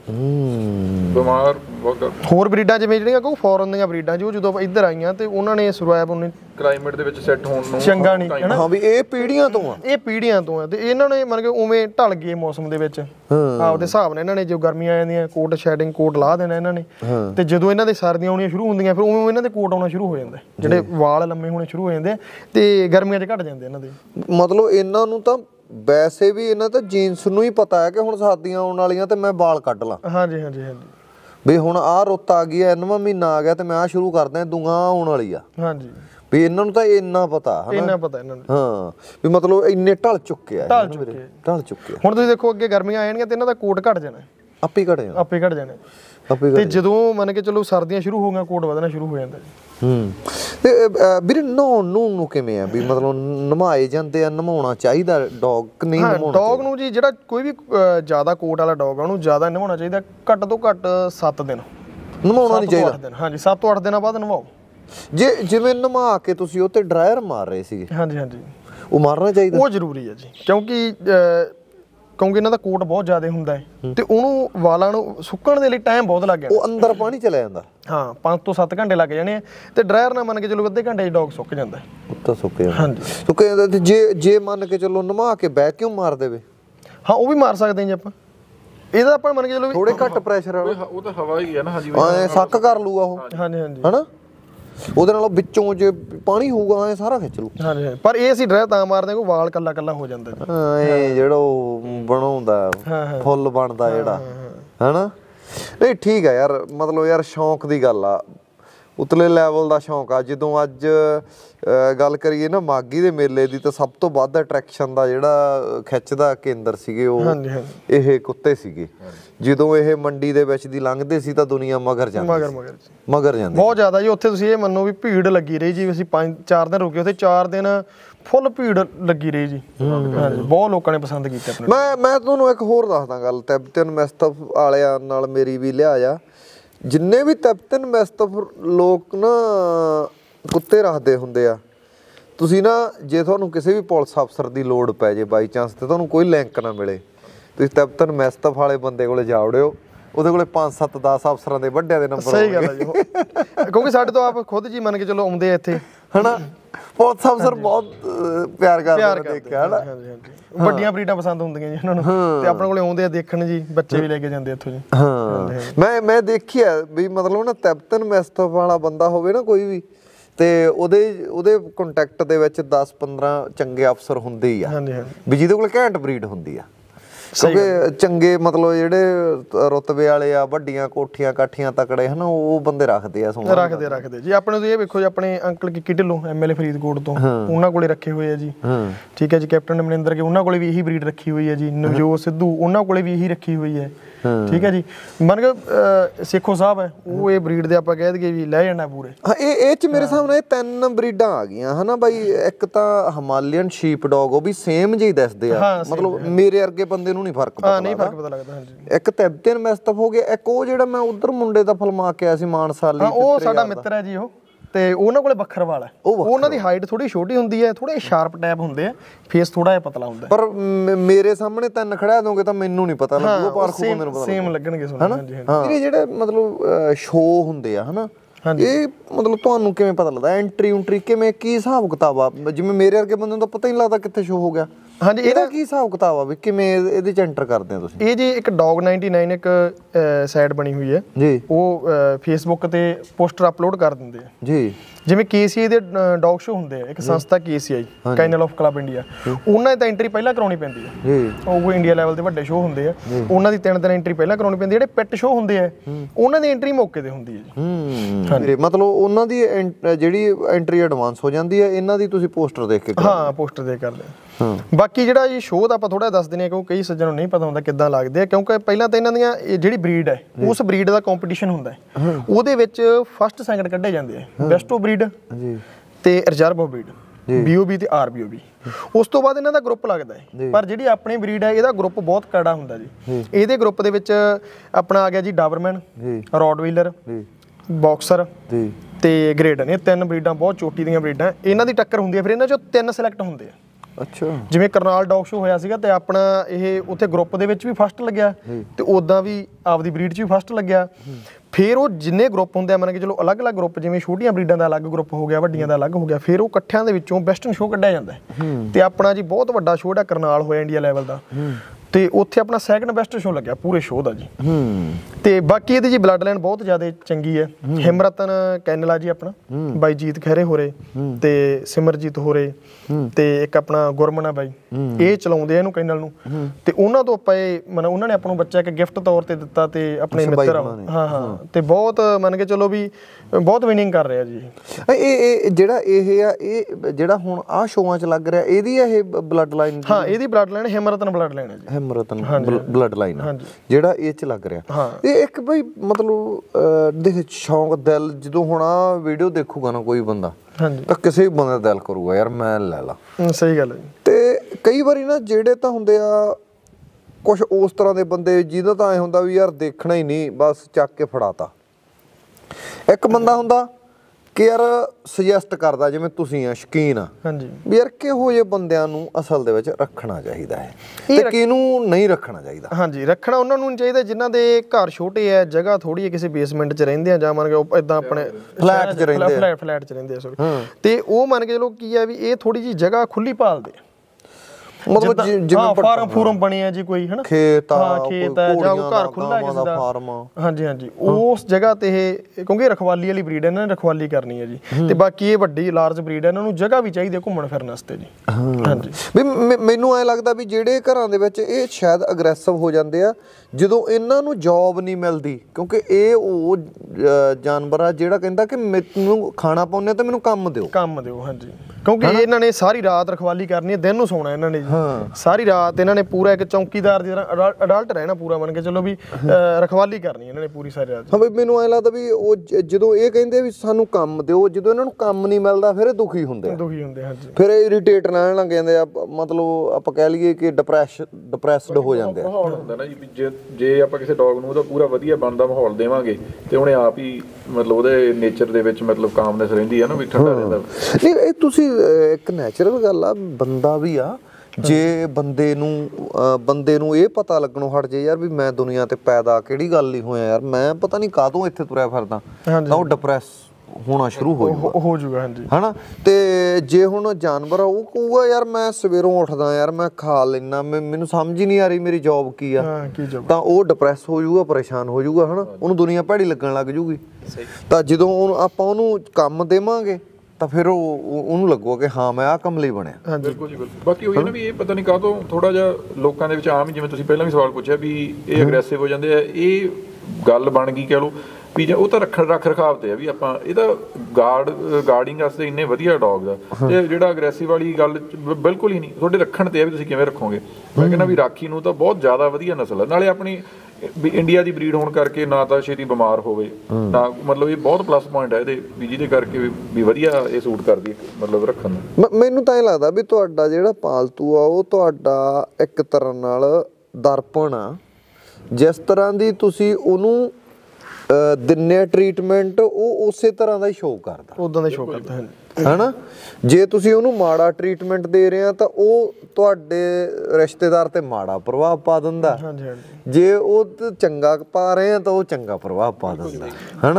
ਬਿਮਾਰ ਬਹੁਤ। ਹੋਰ ਬਰੀਡਾਂ ਜਿਵੇਂ ਜਿਹੜੀਆਂ ਕੋ ਫੋਰਨ ਦੀਆਂ ਬਰੀਡਾਂ ਜੋ ਜਦੋਂ ਇੱਧਰ ਆਈਆਂ ਤੇ ਉਹਨਾਂ ਨੇ ਸਰਵਾਈਵ ਉਹਨੇ ਕਲਾਈਮੇਟ ਦੇ ਵਿੱਚ ਸੈੱਟ ਹੋਣ ਨੂੰ ਚੰਗਾ ਨਹੀਂ ਹਾਂ ਵੀ ਇਹ ਪੀੜੀਆਂ ਤੋਂ ਆ ਇਹ ਪੀੜੀਆਂ ਤੋਂ ਆ ਤੇ ਇਹਨਾਂ ਨੇ ਮੰਨ ਕੇ ਉਵੇਂ ਢਲ ਗਏ ਮੌਸਮ ਦੇ ਵਿੱਚ ਆਪਦੇ ਹਿਸਾਬ ਨਾਲ ਇਹਨਾਂ ਨੇ ਜੋ ਗਰਮੀਆਂ ਆ ਜਾਂਦੀਆਂ ਕੋਟ ਸ਼ੈਡਿੰਗ ਕੋਟ ਲਾ ਦੇਣਾ ਇਹਨਾਂ ਨੇ ਤੇ ਜਦੋਂ ਇਹਨਾਂ ਦੇ ਸਰਦੀਆਂ ਆਉਣੀਆਂ ਸ਼ੁਰੂ ਹੁੰਦੀਆਂ ਫਿਰ ਉਵੇਂ ਇਹਨਾਂ ਦੇ ਕੋਟ ਆਉਣਾ ਸ਼ੁਰੂ ਹੋ ਜਾਂਦਾ ਜਿਹੜੇ ਵਾਲ ਲੰਮੇ ਹੋਣੇ ਸ਼ੁਰੂ ਹੋ ਜਾਂਦੇ ਤੇ ਗਰਮੀਆਂ 'ਚ ਘਟ ਜਾਂਦੇ ਇਹਨਾਂ ਦੇ। ਮਤਲਬ ਇਹਨਾਂ ਨੂੰ ਤਾਂ ਵੈਸੇ ਵੀ ਇਹਨਾਂ ਤਾਂ ਜੀਨਸ ਨੂੰ ਹੀ ਪਤਾ ਹੈ ਕਿ ਹੁਣ ਸਰਦੀਆਂ ਆਉਣ ਵਾਲੀਆਂ ਤੇ ਮੈਂ ਵਾਲ ਕੱਢ ਲਾਂ। ਹਾਂਜੀ ਹਾਂਜੀ ਹਾਂਜੀ ਵੀ ਹੁਣ ਆਹ ਰੁੱਤ ਆ ਗਈ ਐ ਨਵਾਂ ਮਹੀਨਾ ਆ ਗਿਆ ਤੇ ਮੈਂ ਆਹ ਸ਼ੁਰੂ ਕਰਦਾ ਦੁਆ ਆਉਣ ਵਾਲੀ ਆ। ਹਾਂਜੀ ਵੀ ਇਹਨਾਂ ਨੂੰ ਤਾਂ ਇੰਨਾ ਪਤਾ ਹਨਾ ਇੰਨਾ ਪਤਾ ਇਹਨਾਂ ਨੂੰ ਹਾਂ ਵੀ ਮਤਲਬ ਇੰਨੇ ਢਲ ਚੁੱਕੇ ਆ ਢਲ ਚੁੱਕੇ ਢਲ ਚੁੱਕੇ ਹੁਣ ਤੁਸੀਂ ਦੇਖੋ ਅੱਗੇ ਗਰਮੀਆਂ ਆ ਜਾਣਗੀਆਂ ਤੇ ਇਹਨਾਂ ਦਾ ਕੋਟ ਘਟ ਜਾਣਾ ਆਪੇ ਘਟ ਜਾਣਾ ਆਪੇ ਘਟ ਜਾਣਾ ਆਪੇ ਤੇ ਜਦੋਂ ਮੰਨ ਕੇ ਚਲੋ ਸਰਦੀਆਂ ਸ਼ੁਰੂ ਹੋ ਗਈਆਂ ਕੋਟ ਵਧਣਾ ਸ਼ੁਰੂ ਹੋ ਜਾਂਦਾ ਹੂੰ ਤੇ ਵੀਰੇ ਨਹਾਉਣ ਨੂੰ ਕਿਵੇਂ ਆ ਵੀ ਮਤਲਬ ਨਮਾਏ ਜਾਂਦੇ ਆ ਨਮਾਉਣਾ ਚਾਹੀਦਾ ਡੌਗ ਕਿ ਨਹੀਂ ਨਮਾਉਣਾ? ਡੌਗ ਨੂੰ ਜੀ ਜਿਹੜਾ ਕੋਈ ਵੀ ਜ਼ਿਆਦਾ ਕੋਟ ਵਾਲਾ ਡੌਗ ਆ ਉਹਨੂੰ ਜ਼ਿਆਦਾ ਨਹਾਉਣਾ ਚਾਹੀਦਾ ਘੱਟ ਤੋਂ ਘੱਟ ਸੱਤ ਦਿਨ ਨਮਾਉਣਾ ਨਹੀਂ ਚਾਹੀਦਾ। ਹਾਂਜੀ ਸੱਤ ਤੋਂ ਅੱਠ ਦਿਨਾਂ ਬਾਅਦ ਨਵਾਓ। ਜੇ ਜਿਵੇਂ ਨਮਾ ਕੇ ਤੁਸੀਂ ਉਹ ਤੇ ਡਰਾਇਰ ਮਾਰ ਰਹੇ ਸੀਗੇ ਹਾਂਜੀ ਹਾਂਜੀ ਉਹ ਮਾਰਨਾ ਚਾਹੀਦਾ ਉਹ ਜ਼ਰੂਰੀ ਹੈ ਜੀ ਕਿਉਂਕਿ ਕਿਉਂਕਿ ਇਹਨਾਂ ਦਾ ਕੋਟ ਬਹੁਤ ਜ਼ਿਆਦਾ ਹੁੰਦਾ ਹੈ ਤੇ ਉਹਨੂੰ ਵਾਲਾਂ ਨੂੰ ਸੁੱਕਣ ਦੇ ਲਈ ਟਾਈਮ ਬਹੁਤ ਲੱਗ ਜਾਂਦਾ। ਉਹ ਅੰਦਰ ਪਾਣੀ ਚਲਾ ਜਾਂਦਾ ਹਾਂ ਪੰਜ ਤੋਂ ਸੱਤ ਘੰਟੇ ਲੱਗ ਜਾਣੇ ਆ ਤੇ ਡਰਾਇਰ ਨਾਲ ਮੰਨ ਕੇ ਚਲੋ ਅੱਧੇ ਘੰਟੇ 'ਚ ਡੌਗ ਸੁੱਕ ਜਾਂਦਾ ਉੱਤਾ ਸੁੱਕ ਜਾਂਦਾ। ਹਾਂਜੀ ਸੁੱਕ ਜਾਂਦਾ ਤੇ ਜੇ ਜੇ ਮੰਨ ਕੇ ਚਲੋ ਨਮਾ ਕੇ ਵੈਕਿਊਮ ਮਾਰ ਦੇਵੇ ਹਾਂ ਉਹ ਵੀ ਮਾਰ ਸਕਦੇ ਜੀ ਆਪਾਂ ਇਹਦਾ ਆਪਾਂ ਮੰਨ ਕੇ ਚਲੋ ਥੋੜੇ ਘੱਟ ਪ੍ਰੈਸ਼ਰ ਵਾਲਾ ਉਹ ਤਾਂ ਹਵਾ ਹੀ ਹੈ ਨਾ। ਹਾਂਜੀ ਐ ਸੱਕ ਕਰ ਲੂਗਾ ਉਹ ਹਾਂਜੀ ਹਾਂਜੀ ਹਨਾ ਉਹਦੇ ਨਾਲ ਵਿੱਚੋਂ ਜੇ ਪਾਣੀ ਹੋਊਗਾ ਐ ਸਾਰਾ ਖਿੱਚ ਲੂ। ਹਾਂਜੀ ਪਰ ਇਹ ਅਸੀਂ ਡਰਾਇਰ ਤਾਂ ਮਾਰਦੇ ਕੋਈ ਵਾਲ ਕੱਲਾ ਕੱਲਾ ਹੋ ਜਾਂਦਾ ਜੀ ਐ ਜਿਹੜਾ ਉਹ ਬਣਾਉਂਦਾ ਫੁੱਲ ਬਣਦਾ ਜਿਹੜਾ ਹਨਾ। ਨਹੀਂ ਠੀਕ ਆ ਯਾਰ ਮਤਲਬ ਯਾਰ ਸ਼ੌਂਕ ਦੀ ਗੱਲ ਆ ਉਤਲੇ ਲੈਵਲ ਦਾ ਸ਼ੌਂਕ ਆ। ਜਦੋਂ ਅੱਜ ਗੱਲ ਕਰੀਏ ਨਾ ਮਾਗੀ ਦੇ ਮੇਲੇ ਦੀ ਤਾਂ ਸਭ ਤੋਂ ਵੱਧ ਅਟਰੈਕਸ਼ਨ ਦਾ ਜਿਹੜਾ ਖਿੱਚਦਾ ਕੇਂਦਰ ਸੀਗੇ ਉਹ ਇਹ ਕੁੱਤੇ ਸੀਗੇ। ਜਦੋਂ ਇਹ ਮੰਡੀ ਦੇ ਵਿੱਚ ਦੀ ਲੰਘਦੇ ਸੀ ਤਾਂ ਦੁਨੀਆ ਮਗਰ ਜਾਂਦੀ ਮਗਰ ਮਗਰ ਮਗਰ ਜਾਂਦੀ ਬਹੁਤ ਜ਼ਿਆਦਾ ਜੀ। ਉੱਥੇ ਤੁਸੀਂ ਇਹ ਮੰਨੋ ਵੀ ਭੀੜ ਲੱਗੀ ਰਹੀ ਜੀ ਅਸੀਂ ਪੰਜ ਚਾਰ ਦਿਨ ਰੁਕੇ ਉੱਥੇ ਚਾਰ ਦਿਨ ਫੁੱਲ ਭੀੜ ਲੱਗੀ ਰਹੀ ਜੀ। ਹਾਂਜੀ ਬਹੁਤ ਲੋਕਾਂ ਨੇ ਪਸੰਦ ਕੀਤਾ ਆਪਣੇ। ਮੈਂ ਮੈਂ ਤੁਹਾਨੂੰ ਇੱਕ ਹੋਰ ਦੱਸਦਾ ਗੱਲ ਤਿਬਤਨ ਮੈਸਤਫ ਵਾਲਿਆਂ ਨਾਲ ਮੇਰੀ ਵੀ ਲਿਆ ਆ ਜਿੰਨੇ ਵੀ ਤਿਬਤਨ ਮੈਸਤਫ ਲੋਕ ਨਾ ਕੁੱਤੇ ਰੱਖਦੇ ਹੁੰਦੇ ਆ ਤੁਸੀਂ ਨਾ ਜੇ ਤੁਹਾਨੂੰ ਕਿਸੇ ਵੀ ਪੁਲਿਸ ਅਫਸਰ ਦੀ ਲੋੜ ਪੈ ਜੇ ਬਾਈ ਚਾਂਸ ਤੇ ਤੁਹਾਨੂੰ ਕੋਈ ਲਿੰਕ ਨਾ ਮਿਲੇ ਤੁਸੀਂ ਤਿਬਤਨ ਮੈਸਤਫ ਵਾਲੇ ਬੰਦੇ ਕੋਲੇ ਜਾ ਵੜਿਓ ਉਹਦੇ ਕੋਲੇ ਪੰਜ ਸੱਤ ਦਸ ਅਫਸਰਾਂ ਦੇ ਵੱਡਿਆਂ ਦੇ ਨੰਬਰ ਸਹੀ ਗੱਲ ਹੈ ਜੀ ਕਿਉਂਕਿ ਸਾਡੇ ਤੋਂ ਆਪ ਖੁਦ ਜੀ ਮੰਨ ਕੇ ਚਲੋ ਆਉਂਦੇ ਆ ਇੱਥੇ ਹਨਾ ਪੁਲਿਸ ਅਫਸਰ ਬਹੁਤ ਪਿਆਰ ਕਰਦੇ ਦੇਖਿਆ ਹਨਾ। ਹਾਂਜੀ ਹਾਂਜੀ ਵੱਡੀਆਂ ਬਰੀਡਾਂ ਪਸੰਦ ਹੁੰਦੀਆਂ ਜੀ ਉਹਨਾਂ ਨੂੰ ਤੇ ਆਪਣੇ ਕੋਲੇ ਆਉਂਦੇ ਆ ਦੇਖਣ ਜੀ ਬੱਚੇ ਵੀ ਲੈ ਕੇ ਜਾਂਦੇ ਇੱਥੋਂ ਜੀ। ਹਾਂ ਮੈਂ ਮੈਂ ਦੇਖਿਆ ਵੀ ਮਤਲਬ ਨਾ ਤਿਬਤਨ ਮੈਸਤਫ ਵਾਲਾ ਬੰਦਾ ਹੋਵੇ ਨਾ ਕੋਈ ਵੀ ਤੇ ਉਹਦੇ ਉਹਦੇ ਕੰਟੈਕਟ ਦੇ ਵਿੱਚ ਦਸ ਪੰਦਰਾਂ ਚੰਗੇ ਅਫਸਰ ਹੁੰਦੇ ਹੀ ਆ ਵੀ ਜਿਹਦੇ ਕੋਲ ਘੈਂਟ ਬਰੀਡ ਹੁੰਦੀ ਆ ਕਿਉਂਕਿ ਚੰਗੇ ਮਤਲਬ ਜਿਹੜੇ ਰੁਤਬੇ ਵਾਲੇ ਆ ਵੱਡੀਆਂ ਕੋਠੀਆਂ ਕਾਠੀਆਂ ਤਕੜੇ ਹਨਾ ਉਹ ਬੰਦੇ ਰੱਖਦੇ ਆ ਸੋਹਣਾ ਰੱਖਦੇ ਰੱਖਦੇ ਜੀ। ਆਪਣੇ ਤੁਸੀਂ ਇਹ ਵੇਖੋ ਜੀ ਆਪਣੇ ਅੰਕਲ ਕਿੱਕੀ ਢਿੱਲੋਂ ਐਮਐਲਏ ਫਰੀਦਕੋਟ ਤੋਂ ਉਹਨਾਂ ਕੋਲੇ ਰੱਖੇ ਹੋਏ ਆ ਜੀ। ਠੀਕ ਹੈ ਜੀ ਕੈਪਟਨ ਅਮਰਿੰਦਰ ਕੇ ਉਹਨਾਂ ਕੋਲੇ ਵੀ ਇਹੀ ਬਰੀਡ ਰੱਖੀ ਹੋਈ ਹੈ ਜੀ। ਨਵਜੋਤ ਸਿੱਧੂ ਉਹਨਾਂ ਕੋਲੇ ਵੀ ਇਹੀ ਰੱਖੀ ਹੋਈ ਹੈ। ਠੀਕ ਹੈ ਜੀ ਮੰਨ ਕੇ ਸੇਖੋ ਸਾਹਿਬ ਹੈ ਉਹ ਇਹ ਬਰੀਡ ਦੇ ਆਪਾਂ ਕਹਿ ਦਈਏ ਵੀ ਲੈ ਜਾਣਾ ਪੂਰੇ। ਹਾਂ ਇਹ ਇਹ ਚ ਮੇਰੇ ਹਿਸਾਬ ਨਾਲ ਇਹ ਤਿੰਨ ਬਰੀਡਾਂ ਆ ਗਈਆਂ ਹਨਾ ਬਾਈ। ਇੱਕ ਤਾਂ ਹਿਮਾਲੀਅਨ ਸ਼ੀਪ ਡੌਗ ਉਹ ਵੀ ਸੇਮ ਜਿਹੀ ਦੱਸਦੇ ਆ ਮਤਲਬ ਮੇਰੇ ਵਰਗੇ ਬੰਦੇ ਨੂੰ ਨਹੀਂ ਫਰਕ ਪਤਾ ਹਾਂ ਨਹੀਂ ਫਰਕ ਪਤਾ ਲੱਗਦਾ। ਹਾਂਜੀ ਇੱਕ ਤਿਬਤਨ ਮੈਸਤਫ ਹੋ ਗਿਆ ਇੱਕ ਉਹ ਜਿਹੜਾ ਮੈਂ ਉਧਰ ਮੁੰਡੇ ਦਾ ਫਿਲਮਾ ਕੇ ਆਇਆ ਸੀ ਮਾਨਸਾਲੀ ਉਹ ਸਾਡਾ ਮਿੱਤਰ ਹੈ ਜੀ ਉਹ ਤੇ ਉਹਨਾਂ ਕੋਲੇ ਬੱਖਰਵਾਲ ਹੈ ਉਹਨਾਂ ਦੀ ਹਾਈਟ ਥੋੜੀ ਛੋਟੀ ਹੁੰਦੀ ਹੈ ਥੋੜੇ ਸ਼ਾਰਪ ਟੈਪ ਹੁੰਦੇ ਆ ਫੇਸ ਥੋੜਾ ਜਿਹਾ ਪਤਲਾ ਹੁੰਦਾ ਪਰ ਮੇਰੇ ਸਾਹਮਣੇ ਤਿੰਨ ਖੜਾ ਦੋਗੇ ਤਾਂ ਮੈਨੂੰ ਨਹੀਂ ਪਤਾ ਲੱਗੂਗਾ ਪਾਰਖੂ ਬੰਦੇ ਨੂੰ ਪਤਾ ਸੇਮ ਲੱਗਣਗੇ ਤੁਹਾਨੂੰ। ਹਾਂਜੀ ਹਾਂਜੀ ਵੀਰੇ ਜਿਹੜੇ ਮਤਲਬ ਸ਼ੋਅ ਹੁੰਦੇ ਆ ਹਨਾ ਇਹ ਮਤਲਬ ਤੁਹਾਨੂੰ ਕਿਵੇਂ ਪਤਾ ਲੱਗਦਾ ਐਂਟਰੀ ਉਂਟਰੀ ਕਿਵੇਂ ਕੀ ਹਿਸਾਬ ਕਿਤਾਬ ਆ ਜਿਵੇਂ ਮੇਰੇ ਵਰਗੇ ਬੰਦੇ ਨੂੰ ਤਾਂ ਪਤਾ ਹੀ ਨਹੀਂ ਲੱਗਦਾ ਕਿੱਥੇ ਸ਼ੋਅ ਹੋ ਗਿਆ ਹਾਂਜੀ, ਇਹਦਾ ਕੀ ਹਿਸਾਬ ਕਿਤਾਬ ਆ ਵੀ ਕਿਵੇਂ ਇਹਦੇ ਚ ਐਂਟਰ ਕਰਦੇ ਆ ਤੁਸੀਂ? ਇਹ ਜੀ ਇੱਕ ਡੌਗ ਨਾਈਨਟੀ ਨਾਈਨ ਇੱਕ ਸਾਈਟ ਬਣੀ ਹੋਈ ਹੈ ਜੀ, ਉਹ ਫੇਸਬੁੱਕ ਤੇ ਪੋਸਟਰ ਅਪਲੋਡ ਕਰ ਦਿੰਦੇ ਆ ਜੀ। ਜਿਵੇਂ ਕੇਸੀਆਈ ਦੇ ਡੌਗ ਸ਼ੋ ਹੁੰਦੇ ਆ, ਇੱਕ ਸੰਸਥਾ KCI kennel of club India, ਉਹਨਾਂ ਦੀ ਤਾਂ ਐਂਟਰੀ ਪਹਿਲਾਂ ਕਰਾਉਣੀ ਪੈਂਦੀ ਹੈ ਜੀ। ਉਹ ਇੰਡੀਆ ਲੈਵਲ ਦੇ ਵੱਡੇ ਸ਼ੋਅ ਹੁੰਦੇ ਆ, ਉਹਨਾਂ ਦੀ ਤਿੰਨ ਦਿਨ ਐਂਟਰੀ ਪਹਿਲਾਂ ਕਰਾਉਣੀ ਪੈਂਦੀ। ਜਿਹੜੇ ਪੈਟ ਸ਼ੋਅ ਹੁੰਦੇ ਆ ਉਹਨਾਂ ਦੀ ਐਂਟਰੀ ਮੌਕੇ ਤੇ ਹੁੰਦੀ ਹੈ ਜੀ। ਹਾਂਜੀ, ਮਤਲਬ ਉਹਨਾਂ ਦੀ ਜਿਹੜੀ ਐਂਟਰੀ ਐਡਵਾਂਸ ਹੋ ਜਾਂਦੀ ਹੈ, ਇਹਨਾਂ ਦੀ ਤੁਸੀਂ ਪੋਸਟਰ ਦੇਖ ਕੇ? ਹਾਂ, ਪੋਸਟਰ ਦੇਖ ਕਰਦੇ ਆ। ਬਾਕੀ ਜਿਹੜਾ ਜੀ ਸ਼ੋਅ ਦਾ ਆਪਾਂ ਥੋੜਾ ਦੱਸ ਦਿੰਦੇ ਆ, ਕਿਉਂਕਿ ਕਈ ਸੱਜਣ ਨੂੰ ਨਹੀਂ ਪਤਾ ਹੁੰਦਾ ਕਿੱਦਾਂ ਲੱਗਦੇ ਆ, ਕਿਉਂਕਿ ਪਹਿਲਾਂ ਤਾਂ ਇਹਨਾਂ ਦੀਆਂ ਜਿਹੜੀ ਬਰੀਡ ਹੈ ਉਸ ਬਰੀਡ ਦਾ ਕੰਪੀਟੀਸ਼ਨ ਹੁੰਦਾ ਹੈ, ਉਹਦੇ ਵਿੱਚ ਫਸਟ ਸੈਕਿੰਡ ਕੱਢੇ ਜਾਂਦੇ ਆ, ਬੈਸਟ ਆਫ ਬਰੀਡ ਤੇ ਰਿਜ਼ਰਵ ਆਫ ਬਰੀਡ, ਬੀਓਬੀ ਤੇ ਆਰਬੀਓਬੀ। ਉਸ ਤੋਂ ਬਾਅਦ ਇਹਨਾਂ ਦਾ ਗਰੁੱਪ ਲੱਗਦਾ ਹੈ। ਪਰ ਜਿਹੜੀ ਆਪਣੀ ਬਰੀਡ ਹੈ ਇਹਦਾ ਗਰੁੱਪ ਬਹੁਤ ਕੜਾ ਹੁੰਦਾ ਜੀ। ਇਹਦੇ ਗਰੁੱਪ ਦੇ ਵਿੱਚ ਆਪਣਾ ਆ ਗਿਆ ਜੀ ਡਾਬਰਮੈਨ, ਰੌਡਵੀਲਰ, ਬਾਕਸਰ ਤੇ ਗ੍ਰੇਡਨ। ਇਹ ਤਿੰਨ ਬਰੀਡਾਂ ਬਹੁਤ ਚੋਟੀ ਦੀਆਂ ਬਰੀਡਾਂ, ਇਹਨਾਂ ਦੀ ਟੱਕਰ ਹੁੰਦੀ ਹੈ। ਫਿਰ ਇਹਨਾਂ ਚੋਂ ਤਿੰਨ ਸਿਲੈਕਟ ਹੁੰਦੇ ਆ। ਅੱਛਾ, ਜਿਵੇਂ ਕਰਨਾਲ ਡੌਗ ਸ਼ੋ ਹੋਇਆ ਸੀਗਾ ਤੇ ਆਪਣਾ ਇਹ ਉੱਥੇ ਗਰੁੱਪ ਦੇ ਵਿੱਚ ਵੀ ਫਸਟ ਲੱਗਿਆ ਤੇ ਉਦਾਂ ਵੀ ਆਪਦੀ ਬਰੀਡ 'ਚ ਵੀ ਫਸਟ ਲੱਗਿਆ। ਫਿਰ ਉਹ ਜਿੰਨੇ ਗਰੁੱਪ ਹੁੰਦੇ ਆ, ਮੰਨ ਕੇ ਚਲੋ ਅਲੱਗ-ਅਲੱਗ ਗਰੁੱਪ, ਜਿਵੇਂ ਛੋਟੀਆਂ ਬਰੀਡਾਂ ਦਾ ਅਲੱਗ ਗਰੁੱਪ ਹੋ ਗਿਆ, ਵੱਡੀਆਂ ਦਾ ਅਲੱਗ ਹੋ ਗਿਆ, ਫਿਰ ਉਹ ਇਕੱਠਿਆਂ ਦੇ ਵਿੱਚੋਂ ਬੈਸਟਨ ਸ਼ੋਅ ਕੱਢਿਆ ਜਾਂਦਾ ਤੇ ਆਪਣਾ ਜੀ ਬਹੁਤ ਵੱਡਾ ਸ਼ੋਅ ਦਾ ਕਰਨਾਲ ਹੋਇਆ ਇੰਡੀਆ ਲੈਵਲ ਦਾ, ਤੇ ਉੱਥੇ ਆਪਣਾ ਸੈਕੰਡ ਬੈਸਟ ਸ਼ੋਅ ਲੱਗਿਆ ਪੂਰੇ ਸ਼ੋਅ ਦਾ ਜੀ। ਤੇ ਬਾਕੀ ਇਹਦੀ ਜੀ ਬਲੱਡ ਲਾਈਨ ਬਹੁਤ ਜ਼ਿਆਦਾ ਚੰਗੀ ਹੈ। ਹਿਮਰਤਨ ਕੈਨਲ ਆ ਜੀ ਆਪਣਾ, ਬਾਈ ਜੀਤ ਖਹਿਰੇ ਹੋਰੇ ਤੇ ਸਿਮਰਜੀਤ ਹੋਰੇ ਤੇ ਇੱਕ ਆਪਣਾ ਗੁਰਮਨ ਆ ਬਾਈ, ਇਹ ਚਲਾਉਂਦੇ ਆ ਇਹਨੂੰ ਕੈਨਲ ਨੂੰ। ਤੇ ਉਹਨਾਂ ਤੋਂ ਆਪਾਂ ਇਹ ਮਤਲਬ ਉਹਨਾਂ ਨੇ ਆਪਾਂ ਨੂੰ ਬੱਚਾ ਇੱਕ ਗਿਫਟ ਤੌਰ ਤੇ ਦਿੱਤਾ ਤੇ ਆਪਣੇ ਮਿੱਤਰ, ਹਾਂ ਹਾਂ, ਤੇ ਬਹੁਤ ਮੰਨ ਕੇ ਚਲੋ ਵੀ ਬਹੁਤ ਵਿਨਿੰਗ ਕਰ ਰਿਹਾ ਜੀ। ਇਹ ਇਹ ਜਿਹੜਾ ਇਹ ਆ, ਇਹ ਜਿਹੜਾ ਹੁਣ ਆਹ ਸ਼ੋਆਂ 'ਚ ਲੱਗ ਰਿਹਾ, ਇਹਦੀ ਇਹ ਬਲੱਡ ਲਾਈਨ? ਹਾਂ, ਇਹਦੀ blood line Himratan blood line ਹੈ ਜੀ। ਹਿਮਰਤਨ ਬਲੱਡ ਲਾਈਨ ਜਿਹੜਾ ਇਹ 'ਚ ਲੱਗ ਰਿਹਾ। ਇਹ ਇੱਕ ਬਈ ਮਤਲਬ ਦੇਖ ਸ਼ੌਂਕ ਦਿਲ, ਜਦੋਂ ਹੁਣ ਆਹ ਵੀਡੀਓ ਦੇਖੂਗਾ ਨਾ ਕੋਈ ਬੰਦਾ, ਤਾਂ ਕਿਸੇ ਵੀ ਬੰਦੇ ਦਾ ਦਿਲ ਕਰੂਗਾ ਯਾਰ ਮੈਂ ਲੈ ਲਾ। ਸਹੀ ਗੱਲ ਹੈ। ਤੇ ਕਈ ਵਾਰੀ ਨਾ ਜਿਹੜੇ ਤਾਂ ਹੁੰਦੇ ਆ ਕੁਛ ਉਸ ਤਰ੍ਹਾਂ ਦੇ ਬੰਦੇ ਜਿਹਦਾ ਤਾਂ ਐ ਹੁੰਦਾ ਵੀ ਯਾਰ ਦੇਖਣਾ ਹੀ ਨਹੀਂ, ਬਸ ਚੱਕ ਕੇ ਫੜਾਤਾ। ਇੱਕ ਬੰਦਾ ਹੁੰਦਾ ਕਿ ਯਾਰ ਸੁਜੈਸਟ ਕਰਦਾ, ਜਿਵੇਂ ਤੁਸੀਂ ਆ ਸ਼ੌਕੀਨ ਆ ਵੀ ਯਾਰ ਕਿਹੋ ਜਿਹੇ ਬੰਦਿਆਂ ਨੂੰ ਅਸਲ ਦੇ ਵਿੱਚ ਰੱਖਣਾ ਚਾਹੀਦਾ ਹੈ ਤੇ ਕਿਹਨੂੰ ਨਹੀਂ ਰੱਖਣਾ ਚਾਹੀਦਾ। ਹਾਂਜੀ, ਰੱਖਣਾ ਉਹਨਾਂ ਨੂੰ ਨਹੀਂ ਚਾਹੀਦਾ ਜਿਨ੍ਹਾਂ ਦੇ ਘਰ ਛੋਟੇ ਆ, ਜਗ੍ਹਾ ਥੋੜੀ ਹੈ, ਕਿਸੇ ਬੇਸਮੈਂਟ 'ਚ ਰਹਿੰਦੇ ਆ, ਜਾਂ ਮੰਨ ਕੇ ਇਦਾਂ ਆਪਣੇ ਫਲੈਟ 'ਚ ਰਹਿੰਦੇ ਆ, ਫਲੈਟ 'ਚ ਰਹਿੰਦੇ ਆ ਸੋਰੀ। ਤੇ ਉਹ ਮੰਨ ਕੇ ਚਲੋ ਕੀ ਆ ਵੀ ਇਹ ਥੋੜੀ ਜਿਹੀ ਜਗ੍ਹਾ ਖੁੱਲੀ ਭਾਲਦੇ ਆ, ਮਤਲਬ ਜਿਵੇਂ ਫਾਰਮ ਫੂਰਮ ਬਣੇ ਆ ਜੀ, ਕੋਈ ਹਨਾ ਖੇਤ ਆ, ਖੇਤ ਆ ਜਾਂ ਕੋਈ ਘਰ ਖੁੱਲਾ ਕਿਸੇ ਦਾ ਫਾਰਮ। ਹਾਂਜੀ ਹਾਂਜੀ, ਉਸ ਜਗ੍ਹਾ ਤੇ ਇਹ, ਕਿਉਂਕਿ ਰਖਵਾਲੀ ਵਾਲੀ ਬਰੀਡ ਹੈ, ਇਹਨਾਂ ਨੇ ਰਖਵਾਲੀ ਕਰਨੀ ਹੈ ਜੀ। ਤੇ ਬਾਕੀ ਇਹ ਵੱਡੀ ਲਾਰਜ ਬਰੀਡ ਹੈ, ਇਹਨਾਂ ਨੂੰ ਜਗ੍ਹਾ ਵੀ ਚਾਹੀਦੀ ਹੈ ਘੁੰਮਣ ਫਿਰਨ ਵਾਸਤੇ ਜੀ। ਹਾਂਜੀ, ਵੀ ਮੈਨੂੰ ਐ ਲੱਗਦਾ ਵੀ ਜਿਹੜੇ ਘਰਾਂ ਦੇ ਵਿੱਚ ਇਹ ਸ਼ਾਇਦ ਅਗਰੈਸਿਵ ਹੋ ਜਾਂਦੇ ਆ ਜਦੋਂ ਇਹਨਾਂ ਨੂੰ ਜੌਬ ਨਹੀਂ ਮਿਲਦੀ, ਕਿਉਂਕਿ ਇਹ ਉਹ ਜਾਨਵਰ ਆ ਜਿਹੜਾ ਕਹਿੰਦਾ ਕਿ ਮੈਨੂੰ ਖਾਣਾ ਪਾਉਂਦੇ ਤਾਂ ਮੈਨੂੰ ਕੰਮ ਦਿਓ, ਕੰਮ ਦਿਓ। ਹਾਂਜੀ, ਕਿਉਂਕਿ ਇਹਨਾਂ ਨੇ ਸਾਰੀ ਰਾਤ ਰਖਵਾਲੀ ਕਰਨੀ ਹੈ, ਦਿਨ ਨੂੰ ਸੌਣਾ ਇਹਨਾਂ ਨੇ ਜੀ। ਸਾਰੀ ਰਾਤ ਇਹਨਾਂ ਨੇ ਪੂਰਾ ਇੱਕ ਚੌਕੀਦਾਰ ਦੀ ਤਰ੍ਹਾਂ ਅਡਲਟ ਰਹਿਣਾ, ਪੂਰਾ ਮੰਨ ਕੇ ਚਲੋ ਵੀ ਰਖਵਾਲੀ ਕਰਨੀ ਇਹਨਾਂ ਨੇ ਪੂਰੀ ਸਾਰੀ ਰਾਤ। ਹਾਂ ਬਈ, ਮੈਨੂੰ ਐ ਲੱਗਦਾ ਵੀ ਉਹ ਜਦੋਂ ਇਹ ਕਹਿੰਦੇ ਵੀ ਸਾਨੂੰ ਕੰਮ ਦਿਓ, ਜਦੋਂ ਇਹਨਾਂ ਨੂੰ ਕੰਮ ਨਹੀਂ ਮਿਲਦਾ ਫਿਰ ਇਹ ਦੁਖੀ ਹੁੰਦੇ ਦੁਖੀ ਹੁੰਦੇ ਹਾਂਜੀ, ਫਿਰ ਇਹ ਇਰੀਟੇਟ ਰਹਿਣ ਲੱਗ ਜਾਂਦੇ ਆ, ਮਤਲਬ ਆਪਾਂ ਕਹਿ ਲਈਏ ਕਿ ਡਿਪਰੈਸ ਡਿਪਰੈਸਡ ਹੋ ਜਾਂਦੇ ਆ। ਮਾਹੌਲ ਹੁੰਦਾ ਨਾ ਜੀ, ਜੇ ਜੇ ਆਪਾਂ ਕਿਸੇ ਡੌਗ ਨੂੰ ਉਹਦਾ ਪੂਰਾ ਵਧੀਆ ਬਣਦਾ ਮਾਹੌਲ ਦੇਵਾਂਗੇ ਤੇ ਉਹਨੇ ਆਪ ਹੀ ਮਤਲਬ ਉਹਦੇ ਨੇਚਰ ਦੇ ਵਿੱਚ ਮਤਲਬ ਕਾਮਨੈਸ ਰਹਿੰਦੀ ਆ ਨਾ, ਵੀ ਠੰਡਾ ਰਹਿੰਦਾ। ਨਹੀਂ, ਇਹ ਤੁਸੀਂ ਇੱਕ ਨੈਚੁਰਲ ਗੱਲ ਆ, ਬੰਦਾ ਵੀ ਆ, ਜੇ ਬੰਦੇ ਨੂੰ ਬੰਦੇ ਨੂੰ ਇਹ ਪਤਾ ਲੱਗਣੋਂ ਹਟ ਜੇ ਯਾਰ ਵੀ ਮੈਂ ਦੁਨੀਆ ਤੇ ਪੈਦਾ ਕਿਹੜੀ ਗੱਲ ਨਹੀਂ ਹੋਇਆ, ਯਾਰ ਮੈਂ ਪਤਾ ਨਹੀਂ ਕਾਹਤੋਂ ਇੱਥੇ ਤੁਰਿਆ ਫਿਰਦਾ, ਤਾਂ ਉਹ ਡਿਪਰੈਸ ਹੋਣਾ ਸ਼ੁਰੂ ਹੋ ਜਾਊਗਾ ਹੋ ਜਾਊਗਾ ਹਾਂਜੀ, ਹਨਾ। ਤੇ ਜੇ ਹੁਣ ਜਾਨਵਰ ਆ, ਉਹ ਕਹੂਗਾ ਯਾਰ ਮੈਂ ਸਵੇਰੋਂ ਉੱਠਦਾ, ਯਾਰ ਮੈਂ ਖਾ ਲੈਣਾ, ਮੈਨੂੰ ਸਮਝ ਹੀ ਨਹੀਂ ਆ ਰਹੀ ਮੇਰੀ ਜੌਬ ਕੀ ਆ, ਤਾਂ ਉਹ ਡਿਪਰੈਸ ਹੋ ਜਾਊਗਾ, ਪਰੇਸ਼ਾਨ ਹੋ ਜਾਊਗਾ, ਹਨਾ। ਉਹਨੂੰ ਦੁਨੀਆ ਭੈੜੀ ਲੱਗਣ ਲੱਗ ਜੂਗੀ। ਤਾਂ ਜਦੋਂ ਆਪਾਂ ਉਹਨੂੰ ਕੰਮ ਦੇਵਾਂਗੇ ਤਾਂ ਫਿਰ ਉਹ ਉਹਨੂੰ ਲੱਗੂਗਾ ਕਿ ਹਾਂ ਮੈਂ ਆਹ ਕੰਮ ਲਈ ਬਣਿਆ। ਬਿਲਕੁਲ ਜੀ, ਬਿਲਕੁਲ। ਬਾਕੀ ਉਹੀ ਨਾ ਵੀ ਇਹ ਪਤਾ ਨਹੀਂ ਕਾਹਤੋਂ ਥੋੜਾ ਜਿਹਾ ਲੋਕਾਂ ਦੇ ਵਿੱਚ ਆਮ, ਜਿਵੇਂ ਤੁਸੀਂ ਪਹਿਲਾਂ ਵੀ ਸਵਾਲ ਪੁੱਛਿਆ ਵੀ ਇਹ ਅਗਰੈਸਿਵ ਹੋ ਜਾਂਦੇ ਆ, ਇਹ ਗੱਲ ਬਣ ਗਈ ਕਹਿ ਲਓ ਵੀ ਜਾਂ ਉਹ ਤਾਂ ਰੱਖਣ ਰੱਖ ਰਖਾਵ ਤੇ ਆ ਵੀ ਆਪਾਂ ਇਹਦਾ ਗਾਰਡ ਗਾਰਡਿੰਗ ਵਾਸਤੇ ਇੰਨੇ ਵਧੀਆ ਡੌਗ ਦਾ, ਤੇ ਜਿਹੜਾ ਅਗਰੈਸਿਵ ਵਾਲੀ ਗੱਲ ਬਿਲਕੁਲ ਹੀ ਨਹੀਂ, ਤੁਹਾਡੇ ਰੱਖਣ ਤੇ ਆ ਵੀ ਤੁਸੀਂ ਕਿਵੇਂ ਰੱਖੋਗੇ। ਮੈਂ ਕਹਿੰਦਾ ਵੀ ਰਾਖੀ ਨੂੰ ਤਾਂ ਬਹੁਤ ਜ਼ਿਆਦਾ ਵਧੀਆ ਨਸਲ ਹੈ, ਨਾਲੇ ਆਪਣੀ ਵੀ ਇੰਡੀਆ ਦੀ ਬਰੀਡ ਹੋਣ ਕਰਕੇ ਨਾ ਤਾਂ ਛੇਤੀ ਬਿਮਾਰ ਹੋਵੇ, ਤਾਂ ਮਤਲਬ ਇਹ ਬਹੁਤ ਪਲੱਸ ਪੁਆਇੰਟ ਹੈ ਇਹਦੇ, ਵੀ ਜਿਹਦੇ ਕਰਕੇ ਵੀ ਵਧੀਆ ਇਹ ਸੂਟ ਕਰਦੀ ਮਤਲਬ ਰੱਖਣ ਨੂੰ। ਮੈਨੂੰ ਤਾਂ ਇਹ ਲੱਗਦਾ ਵੀ ਤੁਹਾਡਾ ਜਿਹੜਾ ਪਾਲਤੂ ਆ ਉਹ ਤੁਹਾਡਾ ਇੱਕ ਤਰ੍ਹਾਂ ਨਾਲ ਦਰਪਣ ਆ, ਜਿਸ ਤਰ੍ਹਾਂ ਦੀ ਤੁਸੀਂ ਉਹਨੂੰ ਦਿੰਨੇ ਟ੍ਰੀਟਮੈਂਟ ਉਹ ਉਸੇ ਤਰ੍ਹਾਂ ਦਾ ਹੀ ਸ਼ੋਅ ਕਰਦਾ, ਉਦਾਂ ਦਾ ਸ਼ੋਅ ਕਰਦਾ ਹੈ ਹਨਾ। ਜੇ ਤੁਸੀਂ ਉਹਨੂੰ ਮਾੜਾ ਟ੍ਰੀਟਮੈਂਟ ਦੇ ਰਹੇ ਆ ਤਾਂ ਉਹ ਤੁਹਾਡੇ ਰਿਸ਼ਤੇਦਾਰ ਤੇ ਮਾੜਾ ਪ੍ਰਭਾਵ ਪਾ ਦਿੰਦਾ, ਜੇ ਉਹ ਚੰਗਾ ਪਾ ਰਹੇ ਆ ਤਾਂ ਉਹ ਚੰਗਾ ਪ੍ਰਭਾਵ ਪਾ ਦਿੰਦਾ, ਹਨਾ।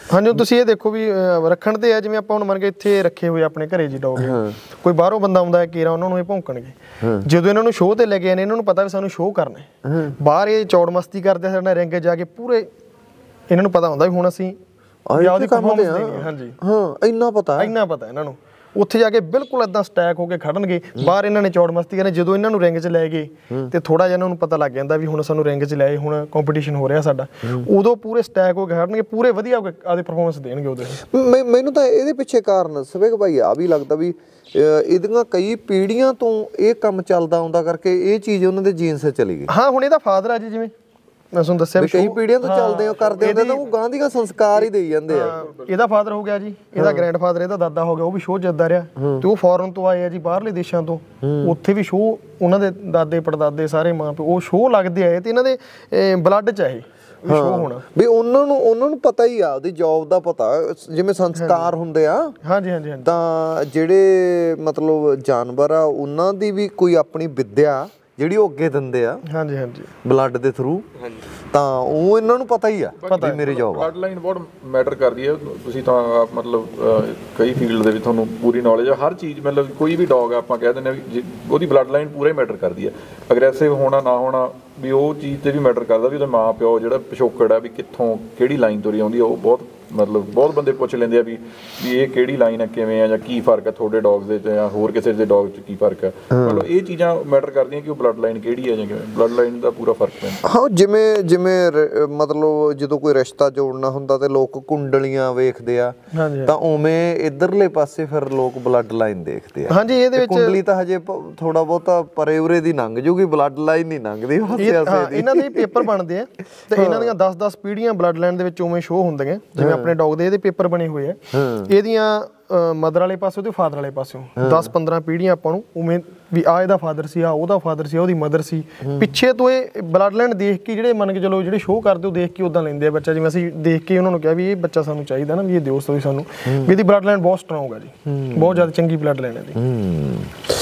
ਹਾਂਜੀ ਤੁਸੀਂ ਇਹ ਦੇਖੋ ਵੀ ਰੱਖਣ ਤੇ ਆ, ਜਿਵੇਂ ਆਪਾਂ ਹੁਣ ਮੰਨ ਕੇ ਇੱਥੇ ਰੱਖੇ ਹੋਏ ਆਪਣੇ ਘਰੇ ਜੀ ਡੌਗ, ਕੋਈ ਬਾਹਰੋਂ ਬੰਦਾ ਆਉਂਦਾ ਹੈ ਕੇਰਾ, ਉਹਨਾਂ ਨੂੰ ਇਹ ਭੌਂਕਣਗੇ। ਜਦੋਂ ਇਹਨਾਂ ਨੂੰ ਸ਼ੋਅ ਤੇ ਲੈ ਕੇ ਆਏ ਨੇ, ਇਹਨਾਂ ਨੂੰ ਪਤਾ ਵੀ ਸਾਨੂੰ ਸ਼ੋਅ ਕਰਨਾ ਹੈ, ਬਾਹਰ ਇਹ ਚੌੜ ਮਸਤੀ ਕਰਦੇ ਸਾਡੇ ਨਾਲ ਰਿੰਗ ਜਾ ਕੇ ਪੂਰੇ, ਇਹਨਾਂ ਨੂੰ ਪਤਾ ਹੁੰਦਾ ਵੀ ਹੁਣ ਅਸੀਂ ਆਪਦੀ ਪਰਫਾਰਮੈਂਸ ਦੇਣੀ ਹੈ। ਹਾਂਜੀ ਹਾਂ ਇੰਨਾ ਪਤਾ ਇੰਨਾ ਪਤਾ ਇਹਨਾਂ ਨੂੰ। ਉੱਥੇ ਜਾ ਕੇ ਬਿਲਕੁਲ ਏਦਾਂ ਸਟੈਕ ਹੋ ਕੇ ਖੜਨਗੇ, ਬਾਹਰ ਇਹਨਾਂ ਨੇ ਚੌੜ ਮਸਤੀ ਕਰਨੀ। ਜਦੋਂ ਇਹਨਾਂ ਨੂੰ ਰਿੰਗ 'ਚ ਲੈ ਗਏ ਤੇ ਥੋੜਾ ਜਿਹਾ ਇਹਨਾਂ ਨੂੰ ਪਤਾ ਲੱਗ ਜਾਂਦਾ ਵੀ ਹੁਣ ਸਾਨੂੰ ਰਿੰਗ 'ਚ ਲਿਆਏ, ਹੁਣ ਕੰਪੀਟੀਸ਼ਨ ਹੋ ਰਿਹਾ ਸਾਡਾ, ਉਦੋਂ ਪੂਰੇ ਸਟੈਕ ਹੋ ਕੇ ਖੜਨਗੇ, ਪੂਰੇ ਵਧੀਆ ਹੋ ਕੇ ਆਪਦੀ ਪਰਫਾਰਮੈਂਸ ਦੇਣਗੇ ਉਦੋਂ। ਮੈਨੂੰ ਤਾਂ ਇਹਦੇ ਪਿੱਛੇ ਕਾਰਨ ਸਵੇਗ ਭਾਈ ਆ ਵੀ ਲੱਗਦਾ ਵੀ ਇਹਦੀਆਂ ਕਈ ਪੀੜ੍ਹੀਆਂ ਤੋਂ ਇਹ ਕੰਮ ਚੱਲਦਾ ਆਉਂਦਾ ਕਰਕੇ ਇਹ ਚੀਜ਼ ਉਹਨਾਂ ਦੇ ਜੀਨਸ 'ਚ ਚਲੀ ਗਈ। ਹਾਂ ਹੁਣ ਇਹਦਾ ਫਾਦਰ ਆ ਜੀ, ਜਿਵੇਂ ਮੈਂ ਤੁਹਾਨੂੰ ਦੱਸਿਆ ਵੀ ਕਈ ਪੀੜ੍ਹੀਆਂ ਤੋਂ ਚੱਲਦੇ ਹੋ ਕਰਦੇ ਹੁੰਦੇ ਤਾਂ ਉਹ ਗਾਂ ਦੀਆਂ ਸੰਸਕਾਰ ਹੀ ਦੇਈ ਜਾਂਦੇ ਆ। ਇਹਦਾ ਫਾਦਰ ਹੋ ਗਿਆ ਜੀ, ਇਹਦਾ ਗ੍ਰੈਂਡ ਫਾਦਰ, ਇਹਦਾ ਦਾਦਾ ਹੋ ਗਿਆ, ਉਹ ਵੀ ਸ਼ੋਅ ਜਿੱਤਦਾ ਰਿਹਾ ਤੇ ਉਹ ਫੋਰਨ ਤੋਂ ਆਏ ਆ ਜੀ, ਬਾਹਰਲੇ ਦੇਸ਼ਾਂ ਤੋਂ, ਉੱਥੇ ਵੀ ਸ਼ੋਅ ਉਹਨਾਂ ਦੇ ਦਾਦੇ ਪੜਦਾਦੇ ਸਾਰੇ ਮਾਂ ਪਿਓ ਉਹ ਸ਼ੋਅ ਲੱਗਦੇ ਆਏ ਤੇ ਇਹਨਾਂ ਦੇ ਬਲੱਡ 'ਚ ਆਏ ਸ਼ੋਅ ਹੋਣਾ ਵੀ ਉਹਨਾਂ ਨੂੰ ਉਹਨਾਂ ਨੂੰ ਪਤਾ ਹੀ ਆ ਉਹਦੀ ਜੌਬ ਦਾ ਪਤਾ, ਜਿਵੇਂ ਸੰਸਕਾਰ ਹੁੰਦੇ ਆ। ਹਾਂਜੀ ਹਾਂਜੀ ਹਾਂਜੀ। ਤਾਂ ਜਿਹੜੇ ਮਤਲਬ ਜਾਨਵਰ ਆ ਉਹਨਾਂ ਦੀ ਵੀ ਕੋਈ ਆਪਣੀ ਵਿੱਦਿਆ ਜਿਹੜੀ ਉਹ ਅੱਗੇ ਦਿੰਦੇ ਆ। ਹਾਂਜੀ ਹਾਂਜੀ ਬਲੱਡ ਦੇ ਥਰੂ, ਤਾਂ ਉਹ ਇਹਨਾਂ ਨੂੰ ਪਤਾ ਹੀ ਆ ਵੀ ਮੇਰੀ ਜੌਬ ਆ। ਬਲੱਡ ਲਾਈਨ ਬਹੁਤ ਮੈਟਰ ਕਰਦੀ ਹੈ। ਤੁਸੀਂ ਤਾਂ ਮਤਲਬ ਕਈ ਫੀਲਡ ਦੇ ਵਿੱਚ ਤੁਹਾਨੂੰ ਪੂਰੀ ਨੌਲੇਜ ਆ ਹਰ ਚੀਜ਼, ਮਤਲਬ ਕੋਈ ਵੀ ਡੌਗ ਆਪਾਂ ਕਹਿ ਦਿੰਦੇ ਆ ਵੀ ਉਹਦੀ ਬਲੱਡ ਲਾਈਨ ਪੂਰਾ ਹੀ ਮੈਟਰ ਕਰਦੀ ਹੈ। ਅਗਰੈਸਿਵ ਹੋਣਾ ਨਾ ਹੋਣਾ ਵੀ ਉਹ ਚੀਜ਼ ਤੇ ਵੀ ਮੈਟਰ ਕਰਦਾ ਵੀ ਉਹਦਾ ਮਾਂ ਪਿਓ ਜਿਹੜਾ ਪਿਛੋਕੜ ਆ ਵੀ ਕਿੱਥੋਂ ਕਿਹੜੀ ਲਾਈਨ ਤੁਰੀ ਆਉਂਦੀ ਆ। ਉਹ ਬਹੁਤ ਮਤਲਬ ਬਹੁਤ ਬੰਦੇ ਪੁੱਛ ਲੈਂਦੇ ਆ ਵੀ ਵੀ ਇਹ ਕਿਹੜੀ ਲਾਈਨ ਆ, ਕਿਵੇਂ ਆ, ਜਾਂ ਕੀ ਫਰਕ ਆ ਤੁਹਾਡੇ ਡੌਗਸ ਦੇ ਤੇ ਜਾਂ ਹੋਰ ਕਿਸੇ ਦੇ ਡੌਗ 'ਚ ਕੀ ਫਰਕ ਆ। ਮਤਲਬ ਇਹ ਚੀਜ਼ਾਂ ਮੈਟਰ ਕਰਦੀਆਂ ਕਿ ਉਹ ਬਲੱਡ ਲਾਈਨ ਕਿਹੜੀ ਆ ਜਾਂ ਕਿਵੇਂ, ਬਲੱਡ ਲਾਈਨ ਦਾ ਪੂਰਾ ਫਰਕ ਪੈਂਦਾ। ਹਾਂ ਜਿਵੇਂ ਜਿਵੇਂ ਮਤਲਬ ਜਦੋਂ ਕੋਈ ਰਿਸ਼ਤਾ ਜੋੜਨਾ ਹੁੰਦਾ ਤੇ ਲੋਕ ਕੁੰਡਲੀਆਂ ਵੇਖਦੇ ਆ, ਤਾਂ ਉਵੇਂ ਇਧਰਲੇ ਪਾਸੇ ਫਿਰ ਲੋਕ ਬਲੱਡ ਲਾਈਨ ਦੇਖਦੇ ਆ। ਹਾਂਜੀ ਇਹਦੇ ਵਿੱਚ ਕੁੰਡਲੀ ਤਾਂ ਹਜੇ ਥੋੜਾ ਬਹੁਤਾ ਪਰੇ ਉਰੇ ਦੀ ਲੰਘ ਜੂਗੀ, ਬਲੱਡ ਲਾਈਨ ਨਹੀਂ ਲੰਘਦੀ। ਇਹਨਾਂ ਦੇ ਪੇਪਰ ਬਣਦੇ ਆ ਤੇ ਇਹਨਾਂ ਦੀਆਂ ਦਸ ਦਸ ਪੀੜ੍ਹੀਆਂ ਬਲੱਡ ਲਾਈਨ ਦੇ ਵਿੱਚ ਉਵੇਂ ਸ਼ੋਅ ਹੁੰਦੀਆਂ, ਜਿਵੇਂ ਆਪਣੇ ਡੌਗ ਦੇ ਇਹਦੇ ਪੇਪਰ ਬਣੇ ਹੋਏ ਆ। ਇਹਦੀਆਂ ਮਦਰ ਵਾਲੇ ਪਾਸੇ ਤੇ ਫਾਦਰ ਵਾਲੇ ਪਾਸਿਓਂ ਦਸ ਪੰਦਰਾਂ ਪੀੜ੍ਹੀਆਂ ਆਪਾਂ ਨੂੰ ਉਵੇਂ ਵੀ ਆ ਇਹਦਾ ਫਾਦਰ ਸੀ, ਆ ਉਹਦਾ ਫਾਦਰ ਸੀ, ਉਹਦੀ ਮਦਰ ਸੀ, ਪਿੱਛੇ ਤੋਂ ਇਹ ਬਲੱਡ ਲਾਈਨ ਦੇਖ ਕੇ ਜਿਹੜੇ ਮੰਨ ਕੇ ਚਲੋ ਜਿਹੜੇ ਸ਼ੋਅ ਕਰਦੇ ਉਹ ਦੇਖ ਕੇ ਉਦਾਂ ਲੈਂਦੇ ਆ ਬੱਚਾ। ਜਿਵੇਂ ਅਸੀਂ ਦੇਖ ਕੇ ਉਹਨਾਂ ਨੂੰ ਕਿਹਾ ਵੀ ਇਹ ਬੱਚਾ ਸਾਨੂੰ ਚਾਹੀਦਾ ਨਾ, ਵੀ ਇਹ ਦਿਓ ਤੁਸੀਂ ਸਾਨੂੰ, ਵੀ ਇਹਦੀ ਬਲੱਡ ਲਾਈਨ ਬਹੁਤ ਸਟਰੋਂਗ ਆ ਜੀ, ਬਹੁਤ ਜ਼ਿਆਦਾ ਚੰਗੀ ਬਲੱਡ ਲਾਈਨ ਹੈ ਇਹਦੀ।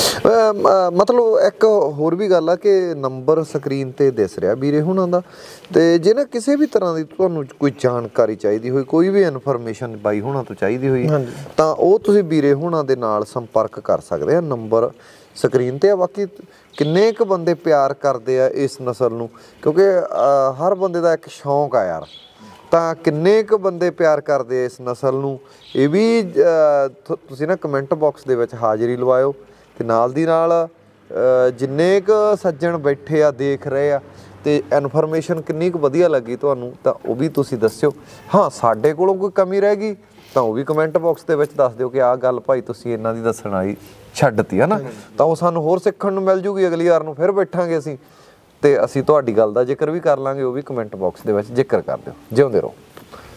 ਮਤਲਬ ਇੱਕ ਹੋਰ ਵੀ ਗੱਲ ਆ ਕਿ ਨੰਬਰ ਸਕਰੀਨ ਤੇ ਦਿਸ ਰਿਹਾ ਵੀਰੇ ਹੁਣਾਂ ਦਾ, ਤੇ ਜੇ ਨਾ ਕਿਸੇ ਵੀ ਤਰ੍ਹਾਂ ਦੀ ਤੁਹਾਨੂੰ ਕੋਈ ਜਾਣਕਾਰੀ ਚਾਹੀਦੀ ਹੋਈ, ਕੋਈ ਵੀ ਇਨਫੋਰਮੇਸ਼ਨ ਬਾਈ ਹੁਣਾਂ ਤੋਂ ਚਾਹੀਦੀ ਹੋਈ, ਤਾਂ ਉਹ ਤੁਸੀਂ ਵੀਰੇ ਹੁਣਾਂ ਦੇ ਨਾਲ ਸੰਪਰਕ ਕਰ ਸਕਦੇ ਆ। ਨੰਬਰ ਸਕਰੀਨ ਤੇ ਆ। ਬਾਕੀ ਕਿੰਨੇ ਕੁ ਬੰਦੇ ਪਿਆਰ ਕਰਦੇ ਆ ਇਸ ਨਸਲ ਨੂੰ, ਕਿਉਂਕਿ ਹਰ ਬੰਦੇ ਦਾ ਇੱਕ ਸ਼ੌਂਕ ਆ ਯਾਰ, ਤਾਂ ਕਿੰਨੇ ਕੁ ਬੰਦੇ ਪਿਆਰ ਕਰਦੇ ਆ ਇਸ ਨਸਲ ਨੂੰ, ਇਹ ਵੀ ਤੁਸੀਂ ਨਾ ਕਮੈਂਟ ਬਾਕਸ ਦੇ ਵਿੱਚ ਹਾਜ਼ਰੀ ਲਵਾਇਓ। ਤੇ ਨਾਲ ਦੀ ਨਾਲ ਜਿੰਨੇ ਕੁ ਸੱਜਣ ਬੈਠੇ ਆ ਦੇਖ ਰਹੇ ਆ ਤੇ ਇਨਫੋਰਮੇਸ਼ਨ ਕਿੰਨੀ ਕੁ ਵਧੀਆ ਲੱਗੀ ਤੁਹਾਨੂੰ, ਤਾਂ ਉਹ ਵੀ ਤੁਸੀਂ ਦੱਸਿਓ। ਹਾਂ ਸਾਡੇ ਕੋਲੋਂ ਕੋਈ ਕਮੀ ਰਹਿ ਗਈ ਤਾਂ ਉਹ ਵੀ ਕਮੈਂਟ ਬਾਕਸ ਦੇ ਵਿੱਚ ਦੱਸ ਦਿਓ ਕਿ ਆਹ ਗੱਲ ਭਾਈ ਤੁਸੀਂ ਇਹਨਾਂ ਦੀ ਦੱਸਣ ਵਾਲੀ ਛੱਡਤੀ ਹੈ ਨਾ, ਤਾਂ ਉਹ ਸਾਨੂੰ ਹੋਰ ਸਿੱਖਣ ਨੂੰ ਮਿਲ ਜੂਗੀ। ਅਗਲੀ ਵਾਰ ਨੂੰ ਫਿਰ ਬੈਠਾਂਗੇ ਅਸੀਂ ਤੇ ਅਸੀਂ ਤੁਹਾਡੀ ਗੱਲ ਦਾ ਜ਼ਿਕਰ ਵੀ ਕਰ ਲਾਂਗੇ, ਉਹ ਵੀ ਕਮੈਂਟ ਬਾਕਸ ਦੇ ਵਿੱਚ ਜ਼ਿਕਰ ਕਰ ਦਿਓ। ਜਿਉਂਦੇ ਰਹੋ।